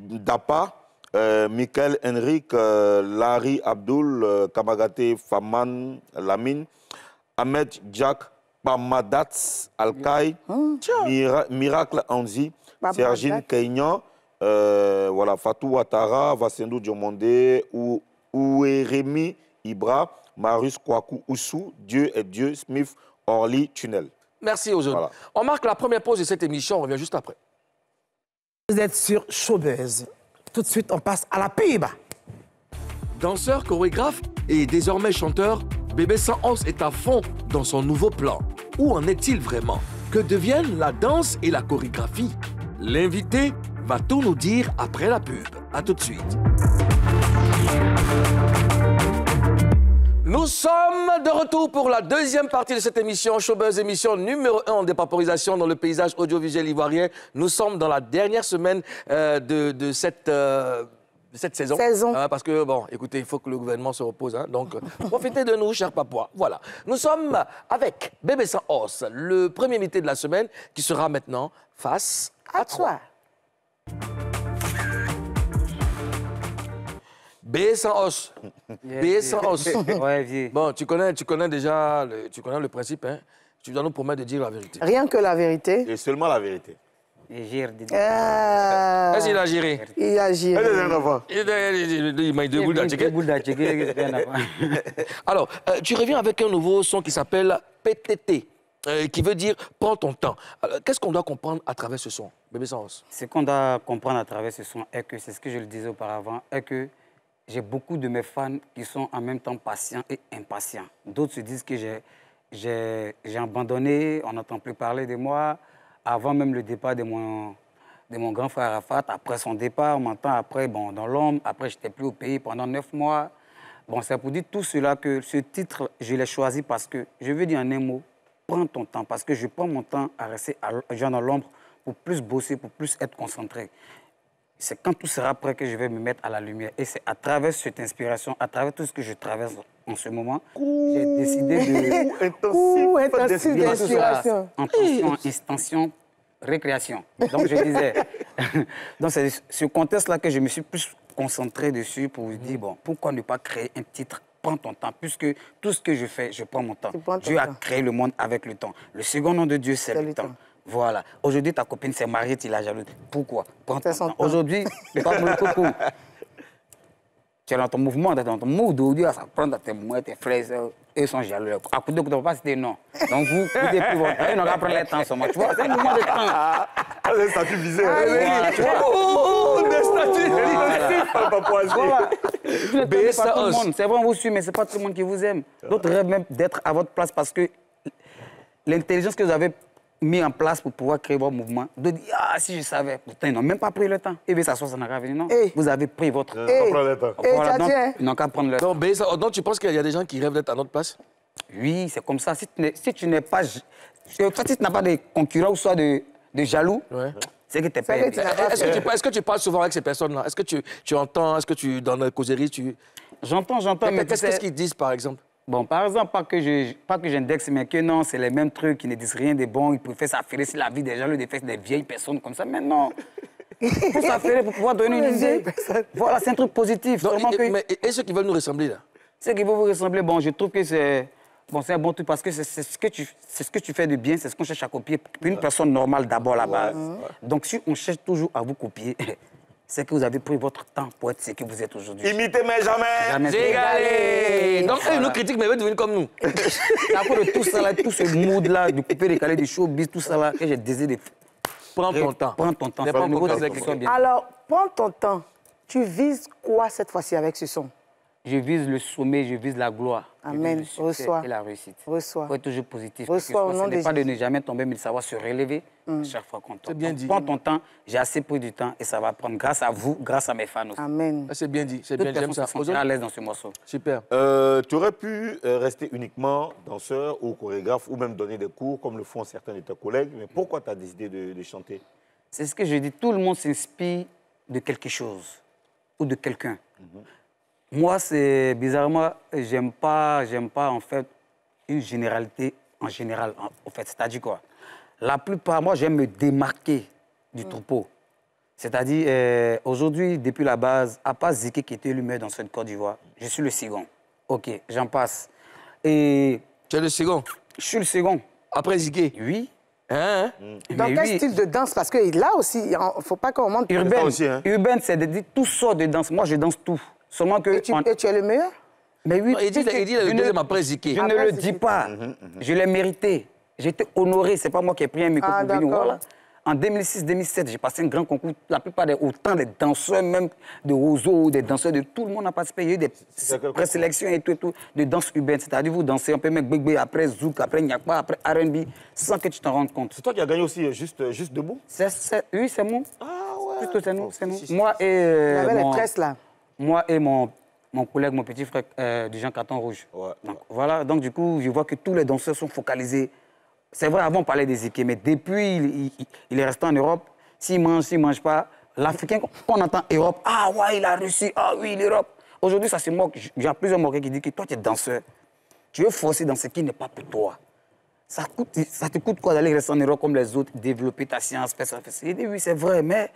Dapa, euh, Michael Henrik, euh, Larry Abdul, euh, Kamagate Faman Lamine, Ahmed Jack, Pamadats Alkai, mmh. Mira Miracle Anzi, Sergine Keignan, euh, voilà, Fatou Ouattara, Vassendou Diomondé, ou Oueremi Ibra, Marius Kwaku Oussou, Dieu est Dieu, Smith Orly Tunnel. Merci aux jeunes. Voilà. On marque la première pause de cette émission, on revient juste après. Vous êtes sur Showbuzz. Tout de suite, on passe à la pub. Danseur, chorégraphe et désormais chanteur, Bébé Sans Os est à fond dans son nouveau plan. Où en est-il vraiment? Que deviennent la danse et la chorégraphie? L'invité va tout nous dire après la pub. À tout de suite. Nous sommes de retour pour la deuxième partie de cette émission, Showbuzz, émission numéro un en dépaporisation dans le paysage audiovisuel ivoirien. Nous sommes dans la dernière semaine euh, de, de cette... Euh, de cette saison. saison. Hein, parce que, bon, écoutez, il faut que le gouvernement se repose. Hein, donc, profitez de nous, chers Papouas. Voilà. Nous sommes avec Bébé Sans Os, le premier invité de la semaine, qui sera maintenant face à, à toi. Bébé Sans Os. Bébé Sans Os. Ouais, vieux. Bon, tu connais, tu connais déjà le, tu connais le principe, hein. Tu dois nous promettre de dire la vérité. Rien que la vérité. Et seulement la vérité. Et gère des... Euh... Est-ce qu'il a géré? Il a géré. Il m'a deux boules d'attiqué. Alors, euh, tu reviens avec un nouveau son qui s'appelle P T T, euh, qui veut dire « Prends ton temps ». Qu'est-ce qu'on doit comprendre à travers ce son, Bébé Saros? Ce qu'on doit comprendre à travers ce son est que, c'est ce que je le disais auparavant, est que j'ai beaucoup de mes fans qui sont en même temps patients et impatients. D'autres se disent que j'ai abandonné, on n'entend plus parler de moi. Avant même le départ de mon, de mon grand frère Arafat, après son départ, on m'entend après bon, dans l'ombre, après je n'étais plus au pays pendant neuf mois. Bon, c'est pour dire tout cela que ce titre, je l'ai choisi parce que, je veux dire en un mot, prends ton temps, parce que je prends mon temps à rester à, genre dans l'ombre pour plus bosser, pour plus être concentré. C'est quand tout sera prêt que je vais me mettre à la lumière. Et c'est à travers cette inspiration, à travers tout ce que je traverse en ce moment, j'ai décidé de... Intensif, intensif d'inspiration. Intention, extension, récréation. Donc je disais, donc c'est ce contexte-là que je me suis plus concentré dessus pour vous dire, bon, pourquoi ne pas créer un titre? Prends ton temps, puisque tout ce que je fais, je prends mon temps. Dieu a créé le monde avec le temps. Le second nom de Dieu, c'est le, le temps. temps. Voilà. Aujourd'hui, ta copine s'est mariée, tu la jalousie. Pourquoi? Prends ton temps. Aujourd'hui, pas mon coucou. Tu es dans ton mouvement, dans ton mood, Dieu va s'apprendre à tes mots, tes frères, eux sont jaloux. À côté de ne pas citer non. Donc vous, vous êtes plus votre temps, ils n'ont qu'à prendre le temps seulement. Tu vois, c'est un mouvement de temps. Ah, les statuts visés. Oh, des statuts visés. C'est vrai, on vous suit, mais ce n'est pas tout le monde qui vous aime. D'autres rêvent même d'être à votre place parce que l'intelligence que vous avez mis en place pour pouvoir créer votre mouvement, de dire, ah, si je savais, pourtant, ils n'ont même pas pris le temps. Et bien, ça soit, ça n'a qu'à venir, non. Hey. Vous avez pris votre temps. Hey. Prendre le temps. Hey, voilà, donc, tiens. ils n'ont qu'à prendre le temps. Donc, ça, donc, tu penses qu'il y a des gens qui rêvent d'être à notre place? Oui, c'est comme ça. Si tu n'es pas... Si tu n'as pas de concurrents ou soit de, de jaloux, ouais. C'est que tu es pas aidé. Est-ce que, est que tu parles souvent avec ces personnes-là? Est-ce que tu, tu entends, est-ce que tu, dans la causerie, tu... J'entends, j'entends. Mais qu'est-ce qu'ils disent, par exemple? Bon, par exemple, pas que je, pas que j'indexe, mais que non, c'est les mêmes trucs qui ne disent rien de bon. Ils préfèrent s'affairer sur la vie des gens, le défait des vieilles personnes comme ça. Mais non, il faut s'affairer pour pouvoir donner une idée. Voilà, c'est un truc positif. Donc, et, que... mais, et ceux qui veulent nous ressembler, là? Ceux qui veulent vous ressembler, bon, je trouve que c'est bon, un bon truc parce que c'est ce, que tu, ce que tu fais de bien, c'est ce qu'on cherche à copier. Une ouais. personne normale d'abord, la base. Ouais. Donc, si on cherche toujours à vous copier... c'est que vous avez pris votre temps pour être ce que vous êtes aujourd'hui. Imitez, mais jamais, jamais égalé. Donc, eux, ils nous critiquent, mais ils veulent devenir comme nous. C'est à cause de tout ça, là, tout ce mood-là, de couper, décaler du showbiz, tout ça, là, que j'ai désiré de... Prends ton temps. Prends ton temps. Pas nouveau, alors, prends ton temps. Tu vises quoi cette fois-ci avec ce son? Je vise le sommet, je vise la gloire. Amen. Reçois. Et la réussite. Reçois. Il faut être toujours positif. Reçois au nom de Jésus. Ce n'est pas de ne jamais tomber, mais de savoir se relever mm. chaque fois qu'on tombe. C'est bien dit. Prends ton temps, j'ai assez pris du temps et ça va prendre grâce à vous, grâce à mes fans aussi. Amen. C'est bien dit. C'est bien, j'aime ça. Vous à l'aise dans ce morceau. Super. Euh, tu aurais pu euh, rester uniquement danseur ou chorégraphe ou même donner des cours comme le font certains de tes collègues. Mais pourquoi tu as décidé de, de chanter? C'est ce que je dis. Tout le monde s'inspire de quelque chose ou de quelqu'un. Mm-hmm. Moi, c'est bizarrement, j'aime pas, j'aime pas en fait une généralité en général. En, en fait, c'est-à-dire quoi? La plupart, moi, j'aime me démarquer du mm. troupeau. C'est-à-dire, euh, aujourd'hui, depuis la base, à part Ziki qui était élu maire dans cette Côte d'Ivoire, je suis le second. Ok, j'en passe. Et tu es le second? Je suis le second. Après Ziki? Oui. Hein? Mm. Dans quel oui. style de danse? Parce que là aussi, il ne faut pas qu'on monte... Urbaine, aussi, hein. Urbaine, c'est de dire toutes sortes de danse. Moi, je danse tout. Seulement que et, tu, on... et tu es le meilleur? Mais oui, non, il dit, il dit le deuxième après Ziki. Je ne le dis pas. Mm -hmm, mm -hmm. Je l'ai mérité. J'ai été honoré. Ce n'est pas moi qui ai pris un micro ah, pour venir. Voilà. En deux mille six deux mille sept, j'ai passé un grand concours. La plupart des autant des danseurs, même de Roseau, des danseurs de tout le monde a participé. Il y a eu des présélections et tout, et tout de danse urbaine. C'est-à-dire, vous dansez, on peut mettre Gbegbe, après Zouk, après Nyakpa, après R and B, sans que tu t'en rendes compte. C'est toi qui as gagné aussi, juste, juste debout? C est, c est, oui, c'est moi. Ah ouais. C'est nous, c'est nous. Si, si, moi si. et. Euh, Il y avait mon, les tresses là. Moi et mon. Mon collègue, mon petit frère euh, du Jean Carton Rouge. Ouais, donc, ouais. Voilà, donc du coup, je vois que tous les danseurs sont focalisés. C'est vrai, avant on parlait des Ziki, mais depuis il, il, il est resté en Europe, s'il mange, s'il ne mange pas, l'Africain, quand on entend Europe, ah ouais, il a réussi, ah oui, l'Europe. Aujourd'hui, ça se moque. Il y a plusieurs moquets qui disent que toi, tu es danseur. Tu veux forcer dans ce qui n'est pas pour toi. Ça, coûte, ça te coûte quoi d'aller rester en Europe comme les autres, développer ta science, faire ça, faire ça. Il dit oui, c'est vrai, mais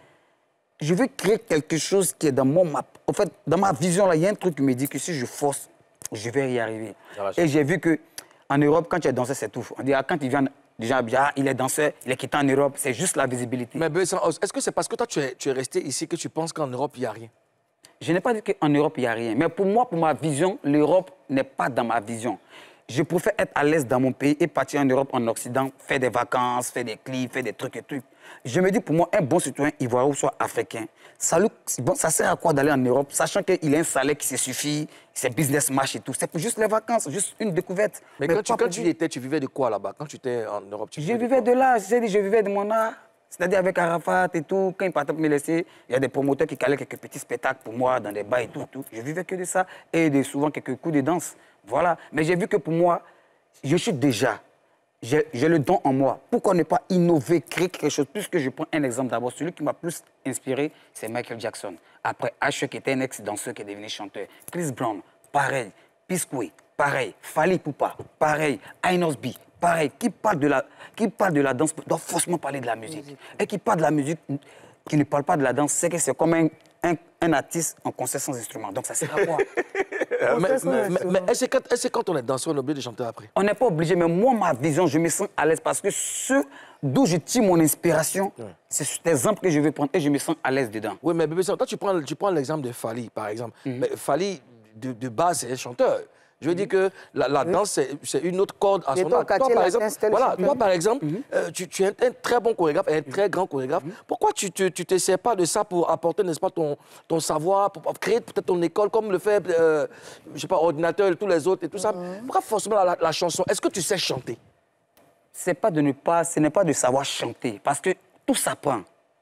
je veux créer quelque chose qui est dans mon map. En fait, dans ma vision, là, il y a un truc qui me dit que si je force, je vais y arriver. Et j'ai vu que En Europe, quand tu es danseur, c'est tout. On dit, ah, quand il vient déjà, ah, il est danseur, il est quitté en Europe, c'est juste la visibilité. Mais est-ce que c'est parce que toi, tu es, tu es resté ici que tu penses qu'en Europe, il n'y a rien? Je n'ai pas dit qu'en Europe, il n'y a rien. Mais pour moi, pour ma vision, l'Europe n'est pas dans ma vision. Je préfère être à l'aise dans mon pays et partir en Europe, en Occident, faire des vacances, faire des clips, faire des trucs et trucs. Je me dis, pour moi, un bon citoyen ivoirien ou soit africain, ça, bon, ça sert à quoi d'aller en Europe, sachant qu'il a un salaire qui se suffit, c'est business match et tout. C'est pour juste les vacances, juste une découverte. Mais, Mais quand, tu, quand tu y étais, tu vivais de quoi là-bas? Quand tu étais en Europe, tu Je vivais de, de là, je, je vivais de mon art. C'est-à-dire avec Arafat et tout, quand il partait pour me laisser, il y a des promoteurs qui calaient quelques petits spectacles pour moi dans des bars et tout, tout. Je vivais que de ça et de, souvent quelques coups de danse. Voilà. Mais j'ai vu que pour moi, je suis déjà, j'ai le don en moi. Pourquoi ne pas innover, créer quelque chose? Puisque je prends un exemple d'abord, celui qui m'a plus inspiré, c'est Michael Jackson. Après Usher, qui était un ex-danseur qui est devenu chanteur. Chris Brown, pareil. P-Square, pareil. Fally Ipupa, pareil. Inos B, pareil. Qui parle de la, qui parle de la danse doit forcément parler de la musique. musique. Et qui parle de la musique, qui ne parle pas de la danse, c'est que c'est comme un, un, un artiste en concert sans instrument. Donc ça sert à quoi? Mais, mais, mais, mais est-ce que, est quand on est danseur, on est obligé de chanter après? On n'est pas obligé, mais moi, ma vision, je me sens à l'aise parce que ce d'où je tire mon inspiration, ouais. c'est cet exemple que je vais prendre et je me sens à l'aise dedans. Oui, mais bébé, toi, tu prends, tu prends l'exemple de Fally, par exemple. Mm-hmm. Mais Fally, de, de base, c'est un chanteur. Je veux dire que la, la oui. danse, c'est une autre corde à son arc. Toi, par exemple, voilà, toi, par exemple mm-hmm. euh, tu, tu es un, un très bon chorégraphe et un très grand chorégraphe. Mm-hmm. Pourquoi tu ne tu t'essaies pas de ça pour apporter, n'est-ce pas, ton, ton savoir, pour créer peut-être ton école, comme le fait, euh, je sais pas, Ordinateur et tous les autres et tout ça? Mm-hmm. Pourquoi forcément la, la chanson? Est-ce que tu sais chanter? C'est pas de ne pas, ce n'est pas de savoir chanter, parce que tout s'apprend.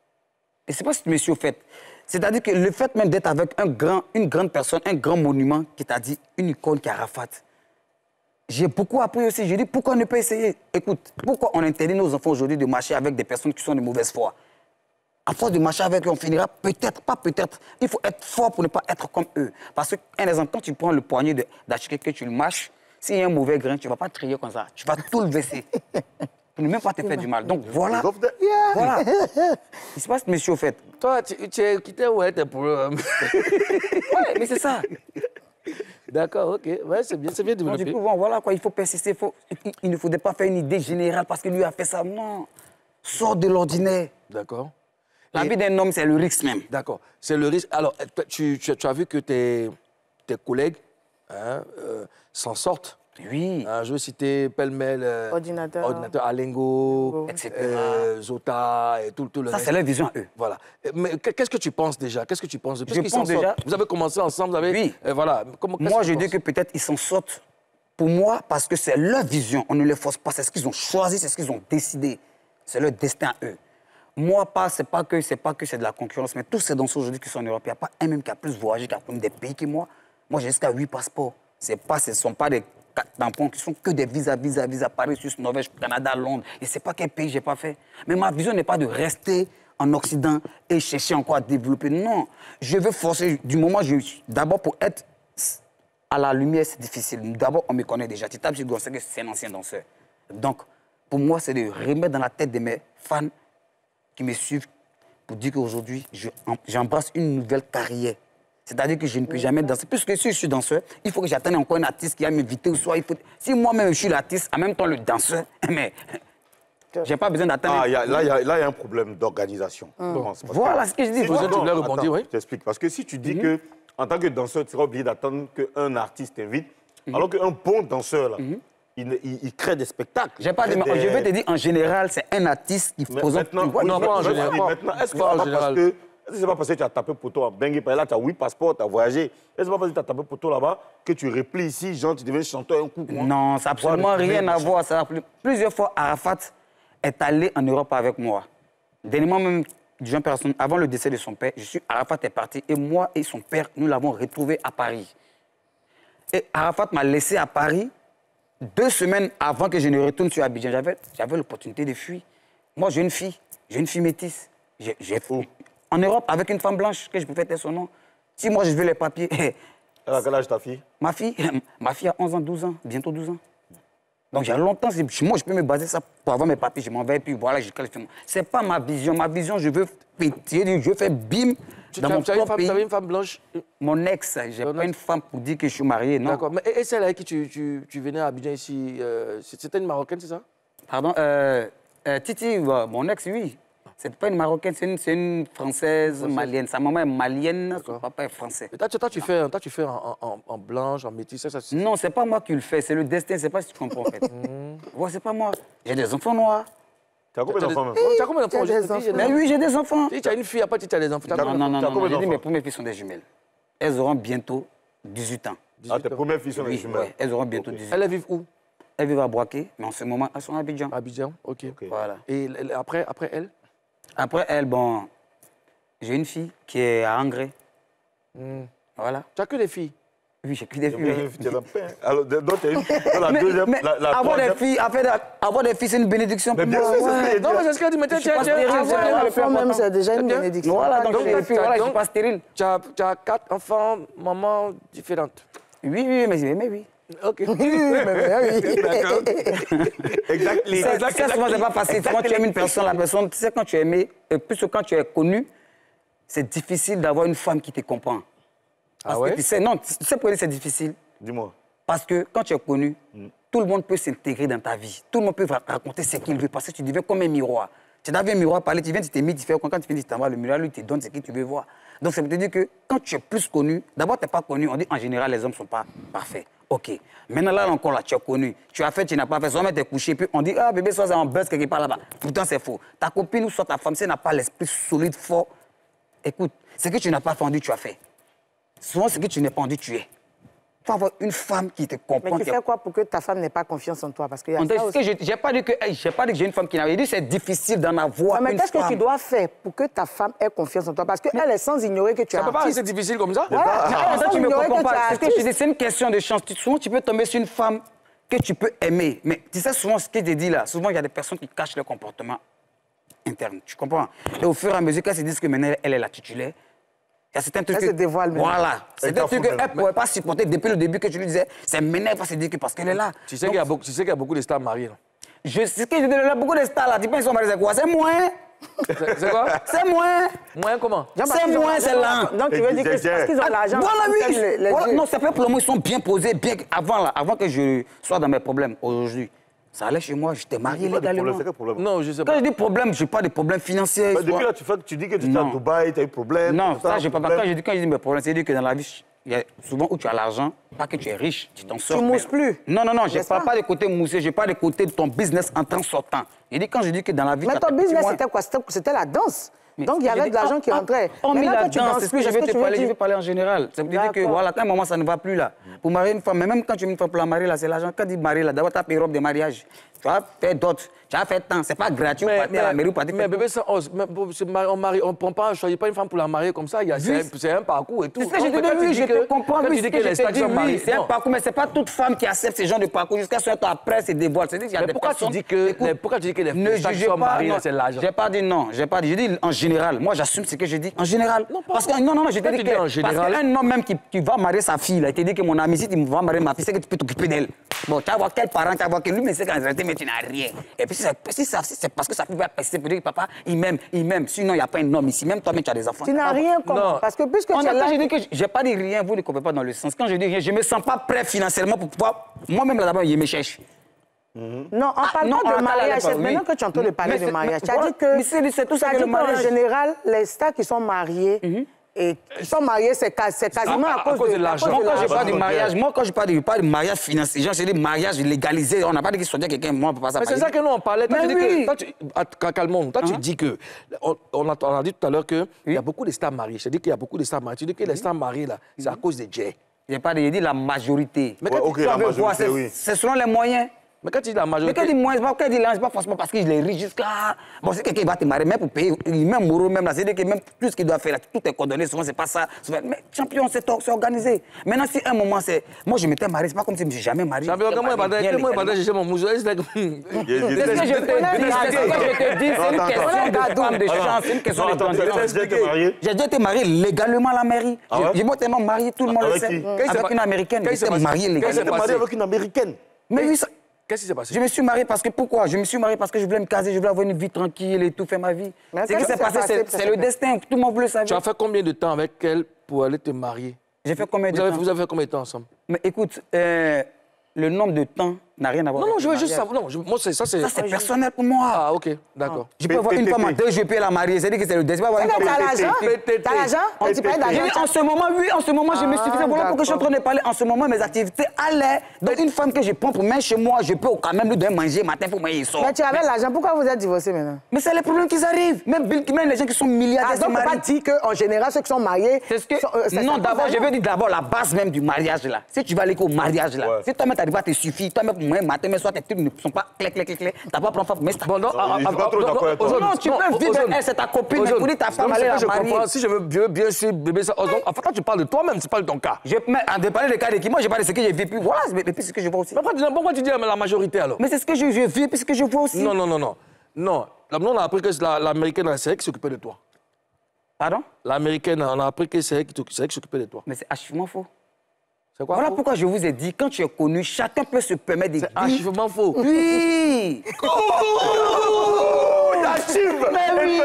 Et c'est pas ce que monsieur fait. C'est-à-dire que le fait même d'être avec un grand, une grande personne, un grand monument qui t'a dit, une icône qui est Arafat, j'ai beaucoup appris aussi. J'ai dit, pourquoi ne pas essayer? Écoute, pourquoi on interdit nos enfants aujourd'hui de marcher avec des personnes qui sont de mauvaise foi? À force de marcher avec eux, on finira peut-être, pas peut-être. Il faut être fort pour ne pas être comme eux. Parce que, un exemple, quand tu prends le poignet d'acheter que tu le mâches, s'il y a un mauvais grain, tu ne vas pas trier comme ça. Tu vas tout le vesser. Pour ne même pas te faire du mal. Donc voilà. Yeah. Voilà. Il se passe, monsieur, au fait. Toi, tu, tu es quitté où est tes problèmes? Ouais, mais c'est ça. D'accord, ok. Ouais, c'est bien, c'est bien développé. Du coup, bon, voilà quoi, il faut persister. Faut... Il, il ne faudrait pas faire une idée générale parce que lui a fait ça. Non. Sors de l'ordinaire. D'accord. La Et... vie d'un homme, c'est le risque même. D'accord. C'est le risque. Alors, tu, tu, tu as vu que tes, tes collègues hein, euh, s'en sortent. Oui. Hein, je veux citer pêle-mêle, euh, ordinateur, ordinateur Alingo, et cetera. Euh, Zota et tout, tout le Ça, reste. c'est leur vision à eux. Voilà. Mais qu'est-ce que tu penses déjà? Qu'est-ce que tu penses? Je pense déjà... Vous avez commencé ensemble, vous avez... Oui. Euh, voilà. Comment, moi, je dis que peut-être ils s'en sortent pour moi parce que c'est leur vision. On ne les force pas. C'est ce qu'ils ont choisi, c'est ce qu'ils ont décidé. C'est leur destin à eux. Moi, pas, c'est pas que c'est pas que c'est de la concurrence, mais tous ces danseurs aujourd'hui qui sont en Europe, il n'y a pas un même qui a plus voyagé, qui a connu des pays que moi. Moi, j'ai jusqu'à huit passeports. C'est pas, ce ne sont pas des tampons qui sont que des visas, visas, visas, Paris, Suisse, Norvège, Canada, Londres. Et c'est pas quel pays j'ai pas fait. Mais ma vision n'est pas de rester en Occident et chercher encore à développer. Non, je veux forcer. Du moment où je suis d'abord pour être à la lumière, c'est difficile. D'abord, on me connaît déjà. Tu tapes sur Google, c'est que c'est un ancien danseur. Donc, pour moi, c'est de remettre dans la tête de mes fans qui me suivent pour dire qu'aujourd'hui, j'embrasse une nouvelle carrière. C'est-à-dire que je ne peux jamais danser. Puisque si je suis danseur, il faut que j'attende encore un artiste qui va m'inviter ou soit il faut... Si moi-même je suis l'artiste, en même temps le danseur, mais j'ai pas besoin d'attendre. Ah, y a, là, il y, y a un problème d'organisation. Hum. Bon, voilà ce que je dis. Si vous êtes là rebondir, oui. Je t'explique. Parce que si tu dis mm-hmm. que en tant que danseur, tu seras obligé d'attendre qu'un artiste t'invite, mm-hmm. alors qu'un bon danseur, là, mm-hmm. il, il, il crée des spectacles. J'ai pas de... des... Je vais te dire, en général, c'est un artiste qui présente... Maintenant, non, pas en général. Maintenant, est-ce que c'est pas parce que... Est-ce que c'est pas parce que tu as tapé poteau à Bengue, là, tu as huit passeports, tu as voyagé. Est-ce que c'est pas parce que tu as tapé poteau là-bas que tu replies ici, genre, tu deviens chanteur un coup? Non, ça n'a absolument rien à voir. Ça a... Plusieurs fois, Arafat est allé en Europe avec moi. Dernièrement, même, Jean Personne, avant le décès de son père, je suis, Arafat est parti et moi et son père, nous l'avons retrouvé à Paris. Et Arafat m'a laissé à Paris deux semaines avant que je ne retourne sur Abidjan. J'avais l'opportunité de fuir. Moi, j'ai une fille, j'ai une fille métisse. J'ai fou. En Europe, avec une femme blanche, que je peux faire son nom. Si moi, je veux les papiers... À quel âge ta fille? Ma fille, ma fille a onze ans, douze ans, bientôt douze ans. Donc, j'ai longtemps, moi, je peux me baser ça pour avoir mes papiers, je m'en vais, puis voilà, je qualifie. C'est pas ma vision. Ma vision, je veux péter, je veux faire bim Tu dans as, mon tu as une propre femme, pays. tu avais une femme blanche. Mon ex, j'ai pas une femme pour dire que je suis marié, non. D'accord. Mais et, et celle avec qui tu, tu, tu venais à Abidjan ici, euh, c'était une Marocaine, c'est ça? Pardon, euh, euh, Titi, bah, mon ex, oui. C'est pas une Marocaine, c'est une, une Française, Française. malienne. Sa maman est malienne, son papa est français. Et toi, tu, toi, tu fais, toi, tu fais en, en, en blanche, en métis, ça, ça c'est- Non, c'est pas moi qui le fais, c'est le destin, c'est pas si tu comprends en fait. Ouais, c'est pas moi. J'ai des enfants noirs. Tu as combien d'enfants même? Tu as combien d'enfants? Tu as des Je te dis, enfants. j'ai- Mais oui, j'ai des enfants. Tu as une fille, après tu as des enfants. Tu as Non, combien non, non, t'as non, combien j'ai dit d'enfants? mes premières filles sont des jumelles. Elles auront bientôt dix-huit ans. Ah, tes premières filles sont des Oui, jumelles. ouais, elles auront bientôt Ok. dix-huit ans. Elles vivent où? Elles vivent à Boaké, mais en ce moment, elles sont à Abidjan. Abidjan, ok. Ok. Voilà. Et l- l- après, après elle? Après, elles, bon, j'ai une fille qui est à Angré. Voilà. Tu as que des filles? Oui, j'ai que des Tu filles. as tu as un pain. Alors, donc, tu as une. La Mais, deuxième. mais la, la avoir des troisième- filles, en fait, avoir des filles, c'est une bénédiction Mais pour bien moi. sûr, c'est ce Ouais. que j'ai dit. Non, mais c'est ce qu'elle dit. Mais tiens, suis tiens, pas tiens. stérile, Avoir c'est un le enfant Enfant même, maintenant. c'est déjà une Bien. bénédiction. Voilà, donc, Donc, les filles, voilà, je donc, suis pas stérile. Tu as, tu as quatre enfants, maman différentes. Oui, oui, mais, mais oui. Ok. Oui, mais, mais, oui. D'accord. Exactly. Ça, ça, souvent, c'est pas facile. Quand tu aimes une personne, la personne, tu sais, quand tu es aimé, et plus que quand tu es connu, c'est difficile d'avoir une femme qui te comprend. Parce Ah ouais? que tu sais, non, tu sais pourquoi c'est difficile? Dis-moi. Parce que quand tu es connu, tout le monde peut s'intégrer dans ta vie. Tout le monde peut ra- raconter ce qu'il veut parce que tu deviens comme un miroir. Tu as vu un miroir parler, tu viens, tu t'es mis, tu fais, quand tu finis, tu t'en vas, le miroir, lui, te donne ce que tu veux voir. Donc, ça veut dire que quand tu es plus connu, d'abord, tu n'es pas connu, on dit en général, les hommes ne sont pas parfaits. OK. Maintenant, là encore, là, tu es connu. Tu as fait, tu n'as pas fait, soit tu es couché, puis on dit, ah, bébé, soit c'est en buzz quelque part là-bas. Pourtant, c'est faux. Ta copine ou soit ta femme, si elle n'a pas l'esprit solide, fort, écoute, ce que tu n'as pas fait, on dit, tu as fait. Souvent, ce que tu n'es pas, on dit, tu es. Il faut avoir une femme qui te comprend. Mais tu qui- fais quoi pour que ta femme n'ait pas confiance en toi? Parce qu'il y a On dit, ça aussi. que je- j'ai pas dit que hey, j'ai pas dit que j'ai une femme qui n'a rien dit, c'est difficile d'en avoir Ouais, mais une qu'est-ce que femme. tu dois faire pour que ta femme ait confiance en toi? Parce qu'elle est sans ignorer que tu es Ça peut pas artiste. rester difficile comme ça? Ouais, Ah, elle est ça, sans tu me ignorer comprends que tu es pas. C'est ce que je artiste. dis, c'est une question de chance. Tu- Souvent, tu peux tomber sur une femme que tu peux aimer. Mais tu sais, souvent, ce que je dis là, souvent, il y a des personnes qui cachent leur comportement interne. Tu comprends? Et au fur et à mesure qu'elles se disent que maintenant, elle est la titulaire, il y a certains trucs. Elle que- se dévoile maintenant. Voilà. C'est Elle des t'en trucs fout qu'elle ne pouvait pas supporter depuis le début que tu lui disais. C'est maintenant, elle va se dire que parce qu'elle est là. Tu sais qu'il y a beaucoup, tu sais qu'il y a beaucoup de stars mariées. là. Je sais que je dis là, beaucoup de stars là. Tu penses qu'ils sont mariés, c'est quoi? C'est moins. C'est c'est quoi? C'est moins. Moins comment? Jean-Baptiste, C'est ils ont moins, l'argent. c'est lent. Donc tu veux dire que c'est parce qu'ils ont l'argent. Voilà, qu'ils oui. tiennent les- les Voilà, yeux. non, c'est pas pour le moment, ils sont bien posés, bien avant, là, avant que je sois dans mes problèmes aujourd'hui. Ça allait chez moi, j'étais marié Pas de problème, légalement. c'est quel problème? Non, je sais Quand pas. je dis problème, je n'ai pas de problème financier. Bah, soit- depuis là, tu, fais, tu dis que tu étais à Non. Dubaï, tu as eu problème. Non, tout ça, je pas. problème. Quand je dis, quand je dis mes problèmes, c'est dire que dans la vie, il y a souvent où tu as l'argent, pas que tu es riche, tu t'en sors. Tu mousses mais- plus. Non, non, non, je ne N'est-ce parle pas pas de côté moussé, je parle de côté de ton business en temps sortant. Je dis quand je dis que dans la vie, Mais tu as ton tes petits business, moyens- c'était quoi? C'était- C'était la danse. Mais Donc il y je avait dis, de l'argent ah, qui ah, rentrait. Hormis Maintenant, la quand tu danse, danses c'est ce plus, que je est-ce vais que te tu veux parler, je dire- vais parler en général. Ça veut dire que D'accord. voilà, quand un moment ça ne va plus là. Pour marier une femme, mais même quand tu veux une femme pour la marier là, c'est l'argent. Quand tu dis marier là, d'abord tu as payé robe de mariage. Tu as fait d'autres, tu as fait tant, c'est pas gratuit. Mais, partir à la mairie ou partir mais faire- bébé, ça ose. Mais pour se marier- on marie, on prend pas, on choisit pas une femme pour la marier comme ça. Il y a, c'est, un, c'est un parcours et tout. C'est ce que je Donc, te quand dis, tu oui, dis je que- te comprends, quand oui, tu ce dis que que je les stars te qui dis, sont oui, mariées, c'est un non. parcours, mais c'est pas toute femme qui accepte ce genre de parcours jusqu'à ce que après se dévoile. C'est-à-dire qu'il y a Mais des pourquoi tu personnes... dis que, Écoute, les- pourquoi tu dis que les ne stars qui jugez sont pas, mariées, non, là, c'est l'argent? j'ai pas dit non, j'ai pas dit, j'ai dit en général. Moi, j'assume ce que je dis en général. Parce que non, non, non, je te Pourquoi dis tu que dis en parce général? qu'un homme même qui, qui va marier sa fille, là, il te dit que mon ami, si tu vas marier ma fille, c'est que tu peux t'occuper d'elle. Bon, tu vas voir quel parent, tu vas voir que lui, mais c'est qu'en réalité, mais tu n'as rien. Et puis si, ça- si, ça- si c'est parce que ça peut pas passer, pour dire que papa, il m'aime, il m'aime. Sinon, il n'y a pas un homme ici. Même toi-même, tu as des enfants. Tu n'as Ah, rien bon. comment? Non. Parce que puisque On tu es a- là... quand je dis que j'ai pas dit rien, vous ne comprenez pas dans le sens. Quand je dis rien, je me sens pas prêt financièrement pour pouvoir. Moi-même, là-bas, il me cherche. Non, on Ah, parle non, pas on de en parle mariage. pas, C'est oui. maintenant que tu es en train de parler Mais de c'est- mariage. mais Tu as dit voilà, que... mais c'est- c'est tout ça tu as que dit le qu'en mariage- général, les stars qui sont mariés et qui sont mariés, c'est ca- c'est quasiment À- à, à cause cause de, de l'argent. à cause Moi, de quand je l'argent. parle de Ok. mariage, moi, quand je parle de, pas de mariage financier, genre, c'est des mariages légalisés. On n'a pas dit qu'il soit quelqu'un, moi, on peut pas ça. Mais c'est ça que nous on parlait. Toi, Mais tu dis oui. que, toi, tu, Att- calmons, toi tu dis que, on, on, a, on a dit tout à l'heure qu'il y a beaucoup de stars mariées. Je dis qu'il y a beaucoup de stars mariées. Tu dis que les stars mariées là, c'est à cause des Jay. J'ai pas dit, j'ai dit la majorité. Mais Ouais, quand, ok, tu, la veux voir, majorité, c'est oui. c'est selon les moyens. mais quand tu dis la Mais majorité. quand il dit moins, c'est pas, quand il dit là, c'est pas forcément parce qu'il est riche jusqu'à. Bon, c'est quelqu'un qui va te marier, même pour payer, même Moreau, même là, c'est-à-dire que même tout ce qu'il doit faire, là, tout est coordonné, souvent c'est pas ça. Souvent- mais champion, c'est or- c'est organisé. Maintenant, si un moment, c'est. Moi, je m'étais marié, c'est pas comme si je me suis jamais marié. Champion, comment J'étais il marié bien va légalement. chercher mon museau? C'est like- Il- il- C'est ce que je te dis, c'est ce que je te dis, c'est une Attends, question attends. de femme de Alors, chance, c'est une question de attends, tu as chance. déjà été marié? J'ai déjà été marié légalement à la mairie. Ah ouais? J'ai moi tellement marié, tout le monde le Avec sait. qui? Quand il s'est Avec pas- une américaine, quand il s'est j'étais passé- marié quand il s'est Tu légalement. es marié passé- avec une américaine. Mais oui, ça- Qu'est-ce qui s'est passé? Je me suis marié parce que, pourquoi? Je me suis marié parce que je voulais me caser, je voulais avoir une vie tranquille et tout, faire ma vie. Ce qui s'est passé, c'est le destin, tout le monde veut le savoir. Tu as fait combien de temps avec elle pour aller te marier? J'ai fait combien de vous avez, temps? Vous avez fait combien de temps ensemble? Mais écoute, euh, le nombre de temps n'a rien à voir. Non, avec non, je veux le juste mariage. savoir. Non, je, moi, c'est ça, c'est. Ça, c'est personnel pour moi. Ah, ok, d'accord. Je peux avoir une femme en deux, je peux la marier. C'est-à-dire que c'est le destin. T'as l'argent? T'as l'argent? On dit pas d'argent. En ce moment, oui, en ce moment, je me suis fait. Voilà pourquoi je suis en train de parler. En ce moment, mes activités allaient. Donc, une femme que je prends pour mettre chez moi, je peux quand même lui donner manger matin pour moi, il sort. Mais tu avais l'argent, pourquoi vous êtes divorcés maintenant? Mais c'est les problèmes qui arrivent. Même Bill, même les gens qui sont milliardaires. Donc, on ne peut pas dire qu'en général, ceux qui sont mariés. C'est ce que. Non, d'abord, je veux dire d'abord la base même du mariage là. Si tu vas aller au mariage là, si toi-même t'arrives à te suffire, toi-même pour moi, matin, mais soit tes trucs ne sont pas clé, clé, clé, clé. T'as pas prendre femme, mais c'est. Bon, non, non, tu peux vivre avec elle, c'est ta copine, mais pour dire ta femme, aller la marier. Si je veux bien sûr bébé ça. Enfin, quand tu parles de toi-même, c'est pas de ton cas. Je en parler de cas de qui, moi, je parle de ce que j'ai vécu. Voilà, mais c'est ce que je vois aussi. Pourquoi tu dis la majorité alors? Mais c'est ce que je vis, puis ce que je vois aussi. Non, non, non, non. Non, nous, on a appris que l'américaine, c'est elle qui s'occupait de toi. Pardon? L'américaine, on a appris que c'est elle qui s'occupait de toi. Mais c'est archivement faux. C'est quoi? Voilà faux? Pourquoi je vous ai dit, quand tu es connu, chacun peut se permettre de dire. C'est archivement faux. Oui! Archive! Mais oui!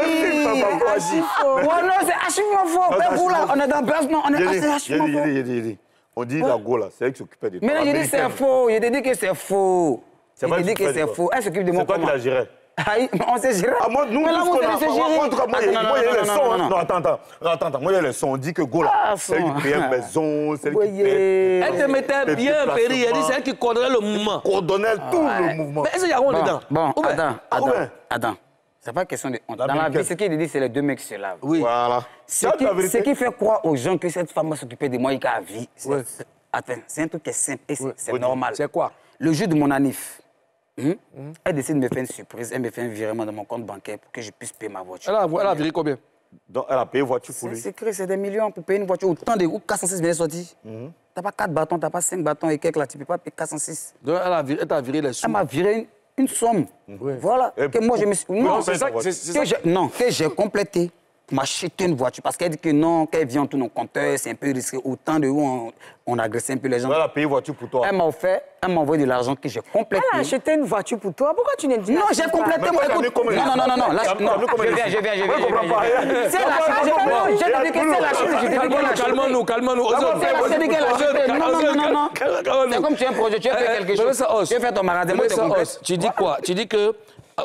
Voilà, c'est archivement faux. Mais vous là, on est dans base, non, on est pas, c'est archivement faux. On dit la go là, c'est elle qui s'occupait de toi. Mais non, je dis c'est faux. Je te dis que c'est faux. C'est je te dis que c'est faux. Elle s'occupe de moi. C'est toi qui la gérais. Aïe, on s'est géré. Ah, moi, nous, mais là, nous, on s'est moi, géré. en tout cas, moi, il y a les sons. Non, attends, attends. Attends, attends. Moi, il y a les sons. On dit que Go là, c'est elle qui payait une maison, c'est elle qui payait. Elle te mettait bien, Péri. Elle dit c'est elle qui coordonnait le mouvement. Coordonnait tout le mouvement. Mais est-ce qu'il y a rien dedans? Bon, Adam, Adam, Adam. C'est pas question de honte. Dans la vie, ce qu'il dit, c'est les deux mecs qui se lavent. Oui. Voilà. Ce qui fait croire aux gens que cette femme va s'occuper de moi et qu'elle vit. Attends, c'est un truc qui est simple et c'est normal. C'est quoi? Le jour de mon anniv, Hum? Hum. Elle décide de me faire une surprise, elle me fait un virement dans mon compte bancaire pour que je puisse payer ma voiture. Elle a, elle a viré combien? Donc, elle a payé voiture pour lui. C'est secret, c'est des millions pour payer une voiture. Autant de quatre cent six millions sortis. Mm-hmm. T'as pas quatre bâtons, t'as pas cinq bâtons et quelques là, tu peux pas payer quatre cent six. Donc elle a viré, elle t'a viré les sous. Elle m'a viré une, une somme. Oui. Voilà. Et que moi je me suis. Non, c'est ça, c'est ça. Que non, que j'ai complété. M'acheter une voiture parce qu'elle dit que non, qu'elle vient tout nos compteurs, c'est un peu risqué. Autant de où on, on agresse un peu les gens. Elle a payé une voiture pour toi. Elle m'a offert, elle m'a envoyé de l'argent que j'ai complété. Elle a acheté une voiture pour toi. Pourquoi tu ne dis pas? Non, j'ai complété moi. Écoute, non, non, non, non, non, là, non, je viens, je viens, je viens. C'est la chose, je te dis que c'est la chose, je te dis qu'elle a acheté. Calmons-nous, calmons-nous. C'est la chose qu'elle a acheté. Non, non, non, non. C'est comme tu as un projet, tu as fait quelque chose. Tu as fait ton magasin, moi, tu dis quoi? Tu dis que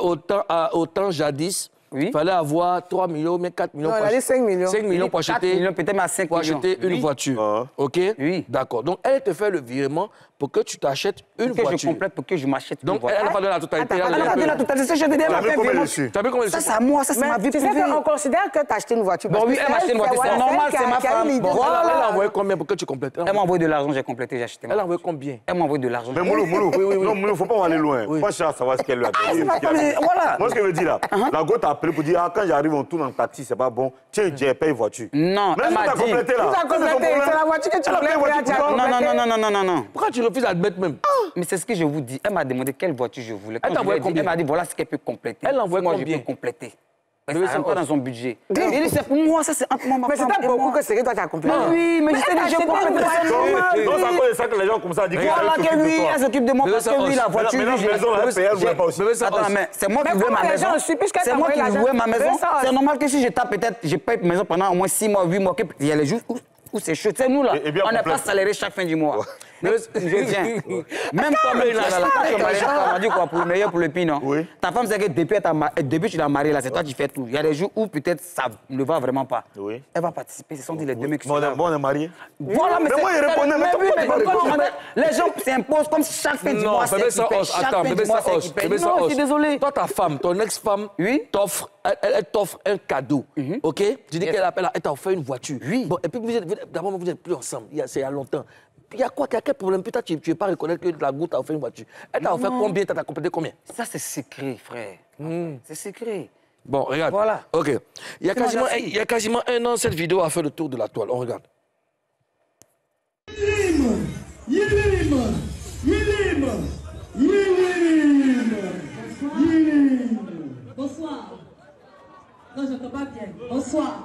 autant jadis, il fallait avoir trois millions, mais quatre millions. Non, elle a dit cinq millions. cinq millions pour acheter, peut-être à cinq pour acheter une oui. voiture. Ah. OK? Oui. D'accord. Donc, elle te fait le virement pour que tu t'achètes une pour que voiture. je complète, pour que je m'achète une Donc, voiture. elle n'a pas donné la totalité. Elle n'a pas donné la totalité. C'est ce que je te dis, elle m'a fait virement. Tu as vu combien Ça, c'est à moi, ça, c'est ma vie privée. Tu sais qu'on considère que tu as acheté une voiture. Bon, oui, elle m'a acheté une voiture. C'est normal, c'est ma femme. Voilà. Elle a envoyé combien pour que tu complètes? Elle m'a envoyé de l'argent, j'ai complété, j'ai acheté. Elle a envoyé combien? Elle m'a envoyé de l'argent. Mais Moulou, Moulou, non, Moulou, faut pas aller loin. Moi, je cherche à savoir ce qu'elle lui a donné. Voilà. Moi, ce que je veux dire là, la go t'a appelé pour dire, ah, quand j'arrive, on tourne en taxi, c'est pas bon. Tiens, j'ai payé voiture. Non, elle m'a dit. complété là. Tu as complété, c'est la voiture que tu as complétée. Non, non, non, non, non, non, non. Pourquoi tu refuses d'admettre même? Mais c'est ce que je vous dis. Elle m'a demandé quelle voiture je voulais. Elle t'a envoyé combien? Elle m'a dit, voilà ce qu'elle peut compléter. Elle a envoyé combien? combien? Je peux compléter. Ça rentre pas dans son budget. Il dit, c'est pour moi, ça c'est entre moi, ma mais femme. Mais c'est pas beaucoup que c'est que toi tu as complété. Oui, mais je sais déjà j'ai complété. C'est normal. Non, c'est à cause de ça que les gens comme ça disent voilà que oui, elle s'occupe de moi parce que oui, la voiture. Mais la maison, elle paye, elle voulait pas aussi. Attends, mais c'est moi qui louais ma maison. C'est moi qui louais ma maison. C'est normal que si je tape peut-être, je paye ma maison pendant au moins six mois, huit mois, il y a les jours où c'est chaud. C'est nous là, on n'est pas salariés chaque fin du mois. Je viens. Même toi, même là, là, quand tu m'as dit quoi, pour le meilleur, pour le pire, non? Oui. Ta femme, c'est que depuis, depuis tu l'as mariée, là, c'est toi qui fais tout. Il y a des jours où peut-être ça ne va vraiment pas. Oui. Elle va participer, ce sont les deux mecs qui sont là. Bon, on est mariés. Voilà, mais moi, il répondait, mais oui, mais les gens s'imposent comme si chaque fin du mois, c'est qui paye. Chaque fin du mois, c'est qui paye. Non, je suis désolé. Toi, ta femme, ton ex-femme, t'offre, elle t'offre un cadeau, ok? Tu dis qu'elle appelle, elle t'a offert une voiture. Oui. Bon, et puis, d'abord, vous n'êtes plus ensemble, c'est il y a longtemps. Il y a quoi? Il y a quel problème? Peut-être tu ne veux pas reconnaître que la goutte t'a offert une voiture. Elle t'a offert combien? T'as complété combien? Ça, c'est secret, frère. Mm. C'est secret. Bon, regarde. Voilà. OK. Il y, a quasiment, il y a quasiment un an, cette vidéo a fait le tour de la toile. On regarde. Yilim! Yilim! Yilim! Yilim! Yilim! Bonsoir. Non, je n'entends pas bien. Bonsoir.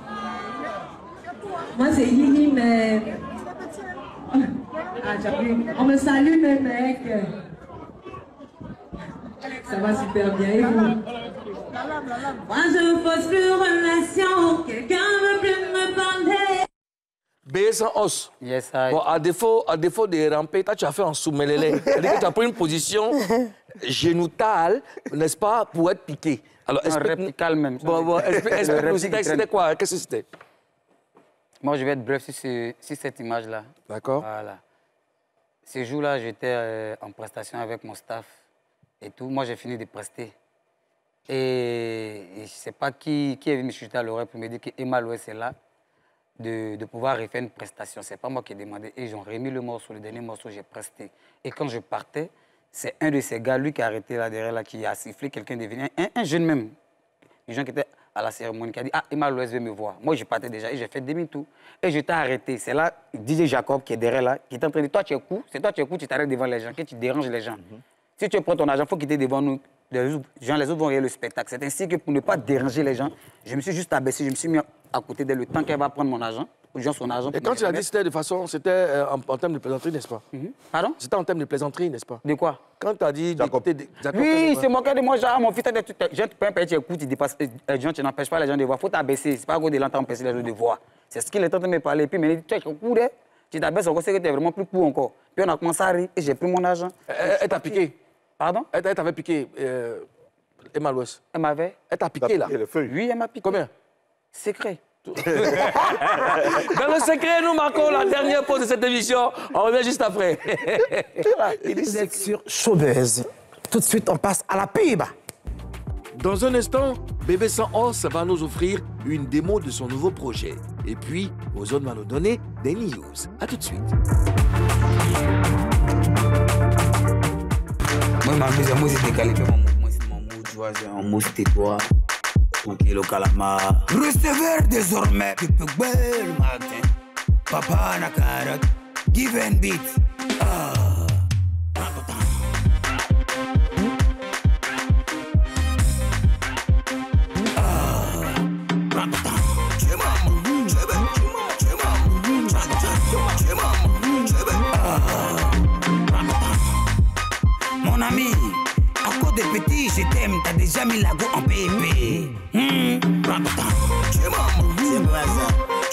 Moi, c'est Yilim, mais... Ah, on me salue, mes mecs. Ça va super bien, et vous? Moi, je pose plus relation, quelqu'un veut plus me parler. B sans os. Yes, I. Bon, à défaut, à défaut de ramper, toi, tu as fait en sous-mêlélé. C'est-à-dire que tu as pris une position génitale, n'est-ce pas, pour être piqué. Alors, Non, reptical même. Bon, bon, explique- explique-nous, Le c'était reptile c'était quoi? Qu'est-ce que c'était? Moi, je vais être bref sur, ce- sur cette image-là. D'accord. Voilà. Ce jour-là, j'étais euh, en prestation avec mon staff et tout. Moi, j'ai fini de prester. Et, et je ne sais pas qui, qui est venu me chuter à l'oreille pour me dire qu'Emma Louest est là, de, de pouvoir refaire une prestation. Ce n'est pas moi qui ai demandé. Et ils ont remis le morceau, le dernier morceau, j'ai presté. Et quand je partais, c'est un de ces gars, lui, qui a arrêté là derrière, là, qui a sifflé, quelqu'un de venu, un, un jeune même, les gens qui étaient à la cérémonie, qui a dit « Ah, Emma Louest veut me voir ». Moi, je partais déjà et j'ai fait demi-tour. Et je t'ai arrêté. C'est là, D J Jacob, qui est derrière là, qui est en train de dire « Toi, tu es cool. C'est toi, tu es cool, tu t'arrêtes devant les gens, que tu déranges les gens. Mm-hmm. Si tu prends ton argent, il faut quitter devant nous. Les gens, les autres vont regarder le spectacle. C'est ainsi que pour ne pas déranger les gens, je me suis juste abaissé, je me suis mis à côté d'elle le temps qu'elle va prendre mon argent, aux gens son argent. Et quand tu as dit c'était de façon, c'était euh, en, en termes de plaisanterie, n'est-ce pas? Mm-hmm. Pardon? C'était en termes de plaisanterie, n'est-ce pas? De quoi? Quand tu as dit... Jacob. d'écouter des- Jacob, Oui, t'as c'est dit moqué de moi, genre, mon fils, tu tu écoutes, tu dépasses, les gens, tu n'empêches pas les gens de voir. Il faut t'abaisser, c'est pas à cause de l'entendre empêcher les autres de voir. C'est ce qu'il est en train de me parler. Puis, il me dit, tu es cool, tu t'abaisses encore, c'est que tu es vraiment plus cool encore. Puis, on a commencé à rire et j'ai pris mon argent. quoi? Elle, elle t'a piqué? Pardon? Elle, elle t'avait piqué, euh, Emma Louest. Elle m'avait. Elle t'a piqué, là? Et le feuille. Oui, elle m'a piqué. Combien? Secret. Dans le secret, nous marquons la dernière pause de cette émission. On revient juste après. Vous êtes sur Showbuzz. Tout de suite, on passe à la pub. Dans un instant, Bébé Sans Os va nous offrir une démo de son nouveau projet. Et puis, Ozone va nous donner des news. A tout de suite. Moi, ma musique, moi, c'est décalé. Mon mouvement, c'est mon mood, tu vois, c'est un mood, c'était toi. Tranquille au calamar. Recevoir désormais, tu peux boire le matin. Papa na carotte, give and beat. Ah. Mon ami, à cause des petits, je t'aime, t'as déjà mis la go en bébé. Mmh. C'est vrai ça.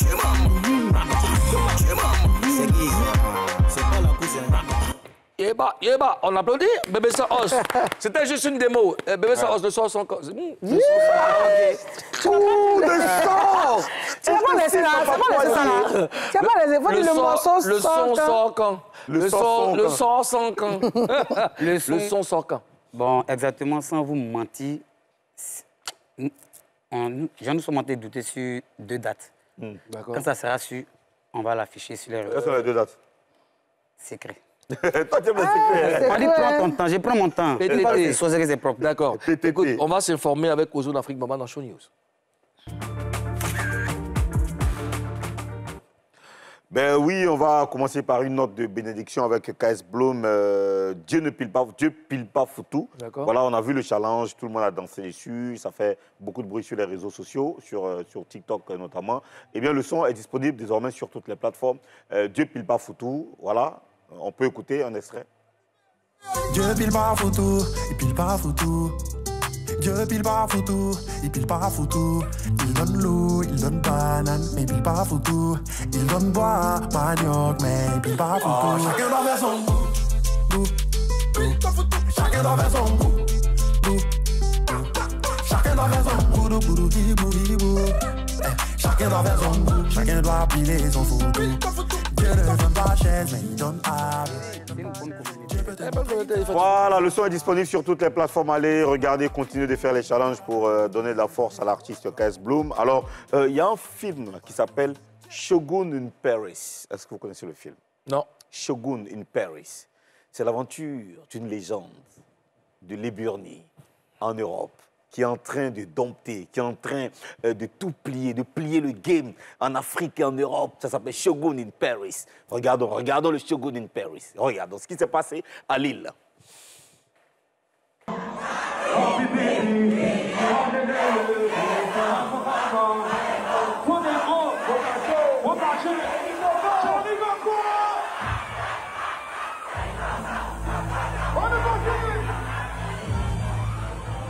C'est qui? C'est pas la cousin. Yéba, yéba, on applaudit Bébé Sans Os. C'était juste une démo. Euh, Bébé Sans Os, le son, son... Mmh. Tout le sang. Tu vas pas laisser là, tu vas pas laisser ça là. Tu vas pas laisser, faut dire le morceau Le son sort quand? Le son, le son sort quand? Le son, Le son sort quand? Bon, exactement, sans vous mentir, on, j'en nous sommes en train de douter sur deux dates. Mm. D'accord. Quand ça sera su, on va l'afficher sur les Quelles réseaux. sont les deux dates? Secret. Toi, tu aimes le secret. On dit prends ton temps, je prends mon temps. P T T. Pas de choses que c'est propre. D'accord. P T T. Écoute, on va s'informer avec Ozone Afrique Maman dans Show News. Ben oui, on va commencer par une note de bénédiction avec K S Bloom. Euh, Dieu ne pile pas, Dieu pile pas foutu. D'accord. Voilà, on a vu le challenge, tout le monde a dansé dessus, ça fait beaucoup de bruit sur les réseaux sociaux, sur, euh, sur TikTok notamment. Eh bien, le son est disponible désormais sur toutes les plateformes. Euh, Dieu pile pas foutu, voilà, on peut écouter un extrait. Dieu pile pas foutu, il pile pas foutu. Dieu pile pas foutu, il pile pas foutu. Il donne l'eau, il donne banane, mais il pile pas foutu. Il donne bois, manioc, mais il pile pas foutu. Oh, chacun doit faire son goût, goût, goût. Chacun doit faire son goût, goût, goût. Chacun doit faire son goût, goût, goût, goût, goût. Chacun doit faire son goût, chacun doit piler son foutu. Dieu ne donne pas chaise, mais il donne âme. Voilà, le son est disponible sur toutes les plateformes. Allez, regardez, continuez de faire les challenges pour euh, donner de la force à l'artiste K S Bloom. Alors, il euh, y a un film là, qui s'appelle Shogun in Paris. Est-ce que vous connaissez le film? Non. Shogun in Paris. C'est l'aventure d'une légende de l'Éburnie en Europe qui est en train de dompter, qui est en train euh, de tout plier, de plier le game en Afrique et en Europe. Ça s'appelle Shogun in Paris. Regardons, regardons le Shogun in Paris. Regardons ce qui s'est passé à Lille.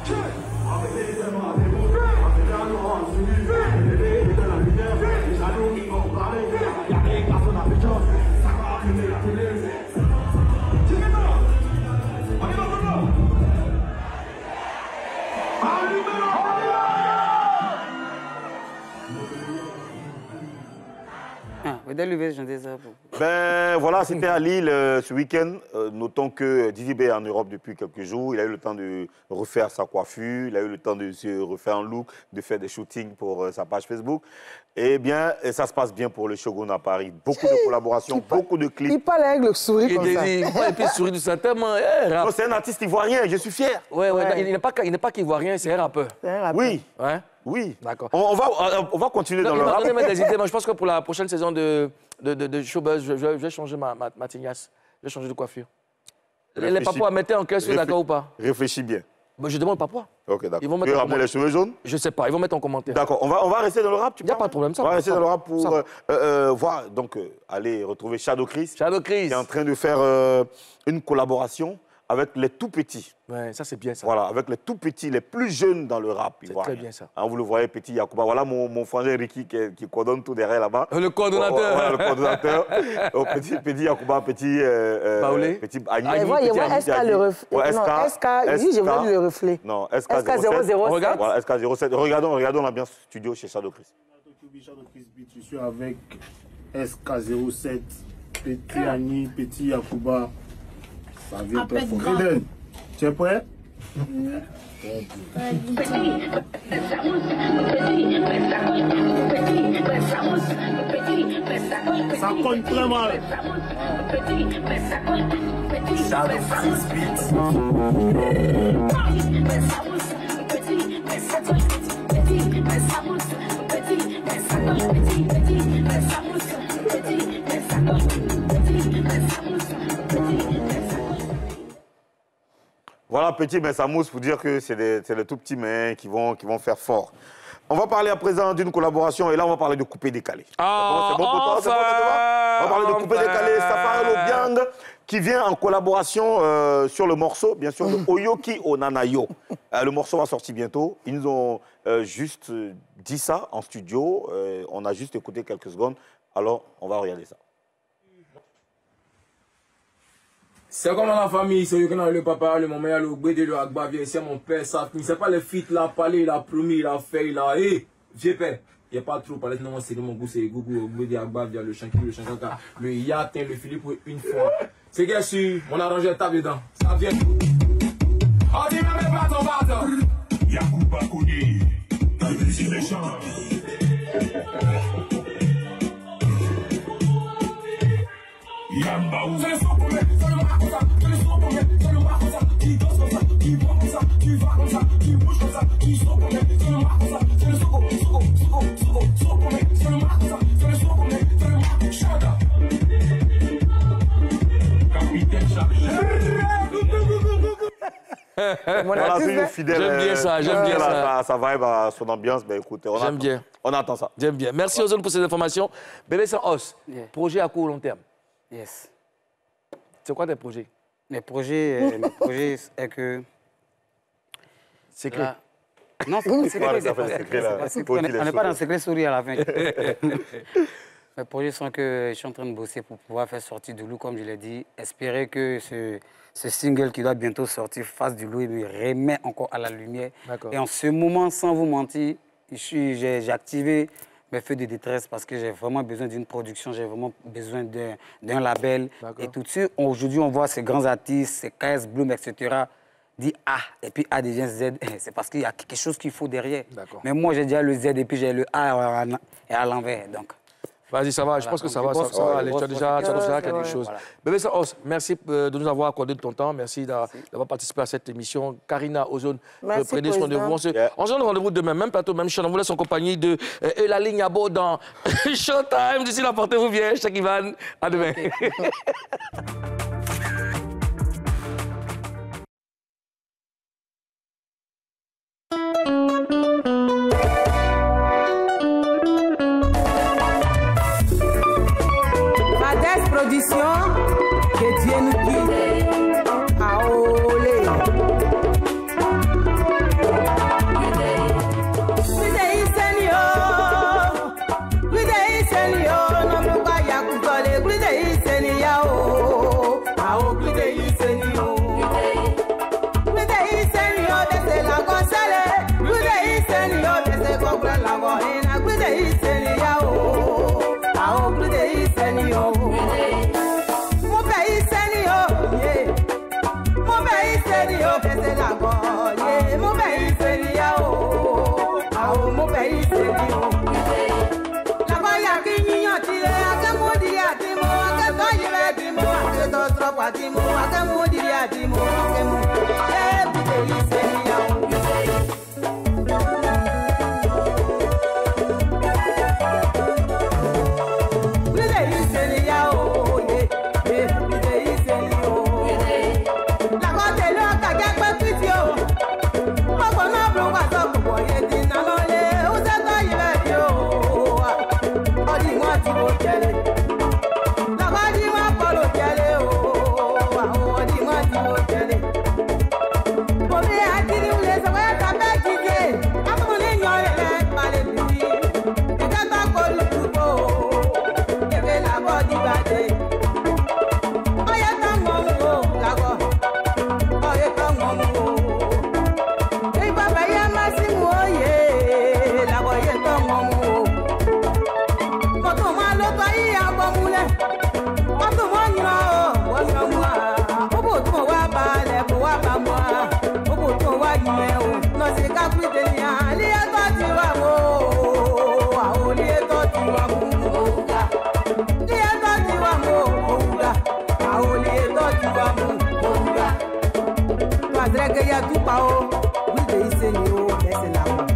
Ben voilà, c'était à Lille euh, ce week-end. Euh, notons que Didi B est en Europe depuis quelques jours. Il a eu le temps de refaire sa coiffure, il a eu le temps de se refaire un look, de faire des shootings pour euh, sa page Facebook. Eh bien, et ça se passe bien pour le Shogun à Paris. Beaucoup de collaborations, beaucoup de clips. Il parle avec le sourire comme ça. Il parle avec le sourire de ça tellement. Eh, non, c'est un artiste ivoirien, je suis fier. Ouais, ouais, ouais. Il n'est pas, pas qu'ivoirien, c'est un rappeur. C'est un rappeur. Oui. Ouais. Oui. D'accord. On, on, va, on va continuer non, dans le rap. Donnez-moi des idées. Moi, je pense que pour la prochaine saison de, de, de, de Showbuzz, je, je, je vais changer ma, ma, ma tignasse. Je vais changer de coiffure. Réfléchis. Les papouas, mettez en question, d'accord ou pas? Réfléchis bien. Ben, je demande aux papouas. Ok, d'accord. Ils vont mettre tu veux ramener les cheveux jaunes? Je sais pas, ils vont mettre en commentaire. D'accord, on va, on va rester dans le rap, tu Il n'y a pas de problème, ça. On va rester dans le rap pour euh, euh, voir, donc, euh, aller retrouver Shadow Chris. Shadow Chris. Qui est en train de faire euh, une collaboration avec les tout petits. Ouais, ça c'est bien ça. Voilà, avec les tout petits, les plus jeunes dans le rap. C'est très bien ça. Hein, vous le voyez, petit Yacouba. Voilà mon, mon frangin Ricky qui, qui coordonne tout derrière là-bas. Le coordonnateur. Voilà, le coordonnateur. oh, petit, petit Yacouba, petit... Euh, Baoulé. Petit Agni. Ah, il voit S K le reflet. Ouais, non, S K, oui, je vois le reflet. Non, S K zéro zéro sept. Regarde. Voilà, S K zéro sept. Regardons, regardons l'ambiance studio chez Shadow Chris. Je suis avec S K zéro sept, petit Agni, petit Yacouba. Ça vient très fort. Eden, tu es prêt? Ça compte très mal. Shadow Chris Beats. Voilà, petit mais ça mousse pour dire que c'est des, des tout petits mains qui vont, qui vont faire fort. On va parler à présent d'une collaboration et là on va parler de coupé décalé. Ah, c'est bon pour toi, c'est bon pour toi? On va parler de coupé décalé, Safari Lobiang qui vient en collaboration euh, sur le morceau, bien sûr, de Oyoki Onanayo. Euh, le morceau va sortir bientôt. Ils nous ont euh, juste dit ça en studio. Euh, on a juste écouté quelques secondes. Alors, on va regarder ça. C'est comme dans la famille, c'est le papa, le maman, le bébé, le agba, c'est mon père, ça finit. C'est pas le fit, il a parlé, il a promis, il a fait, il a. Hé, vieux père, il n'y a pas trop parlé, non, c'est mon goût, c'est Gougou, le bébé, agba, le chanki, le chankaka, le yatin, le Philippe, une fois. C'est bien sûr, mon arrangeur tape dedans. Ça vient. On dit même pas ton bâton. Yacouba Kouni, t'as vu sur les champs. Yamba ou. C'est le son pour moi, c'est le marque comme ça, c'est le son pour moi, c'est le marque comme ça, qui danse comme ça, qui boit comme ça, qui va comme ça, qui bouge comme ça, qui sort pour moi, c'est le marque comme ça, c'est le son pour moi, son pour moi, c'est le marque comme ça, c'est le son pour moi, c'est le marque Shada. Capitaine Voilà, toujours fidèle. J'aime bien ça, j'aime bien ça. Ça vibe à son ambiance, ben écoute, on J'aime bien. On attend ça. J'aime bien. Merci aux zones pour ces informations. Bébé sans os, yeah. Projet à court long terme. Yes. C'est quoi tes projets? Mes projets, euh, mes projets, c'est que... C'est clair. Non, c'est pas secret. On n'est pas dans le secret souris à la fin. Mes projets sont que je suis en train de bosser pour pouvoir faire sortir du loup, comme je l'ai dit. Espérer que ce, ce single qui doit bientôt sortir fasse du loup et me remet encore à la lumière. Et en ce moment, sans vous mentir, j'ai activé mes feux de détresse parce que j'ai vraiment besoin d'une production, j'ai vraiment besoin d'un label. Et tout de suite, aujourd'hui, on voit ces grands artistes, ces K S Bloom, et cetera, dit A, et puis A devient Z. C'est parce qu'il y a quelque chose qu'il faut derrière. Mais moi, j'ai déjà le Z et puis j'ai le A et à l'envers. Donc. Vas-y, ça va, voilà, je pense que ça va, ça, ça va aller. Tu as déjà, tu as déjà quelque chose. Voilà. Bébé Sans Os, merci de nous avoir accordé de ton temps, merci d'avoir participé à cette émission. Karina Ozone, prenez soin de vous. On se yeah. donne rendez-vous demain, même plateau, même chaîne. On vous laisse en compagnie de euh, la ligne à beau dans Showtime. D'ici là, portez-vous bien. Cheikh Ivan, à demain. Okay. Que Dieu nous guide. Aolé. Padre que ya tu pao, we dey say ni o, ese na mo.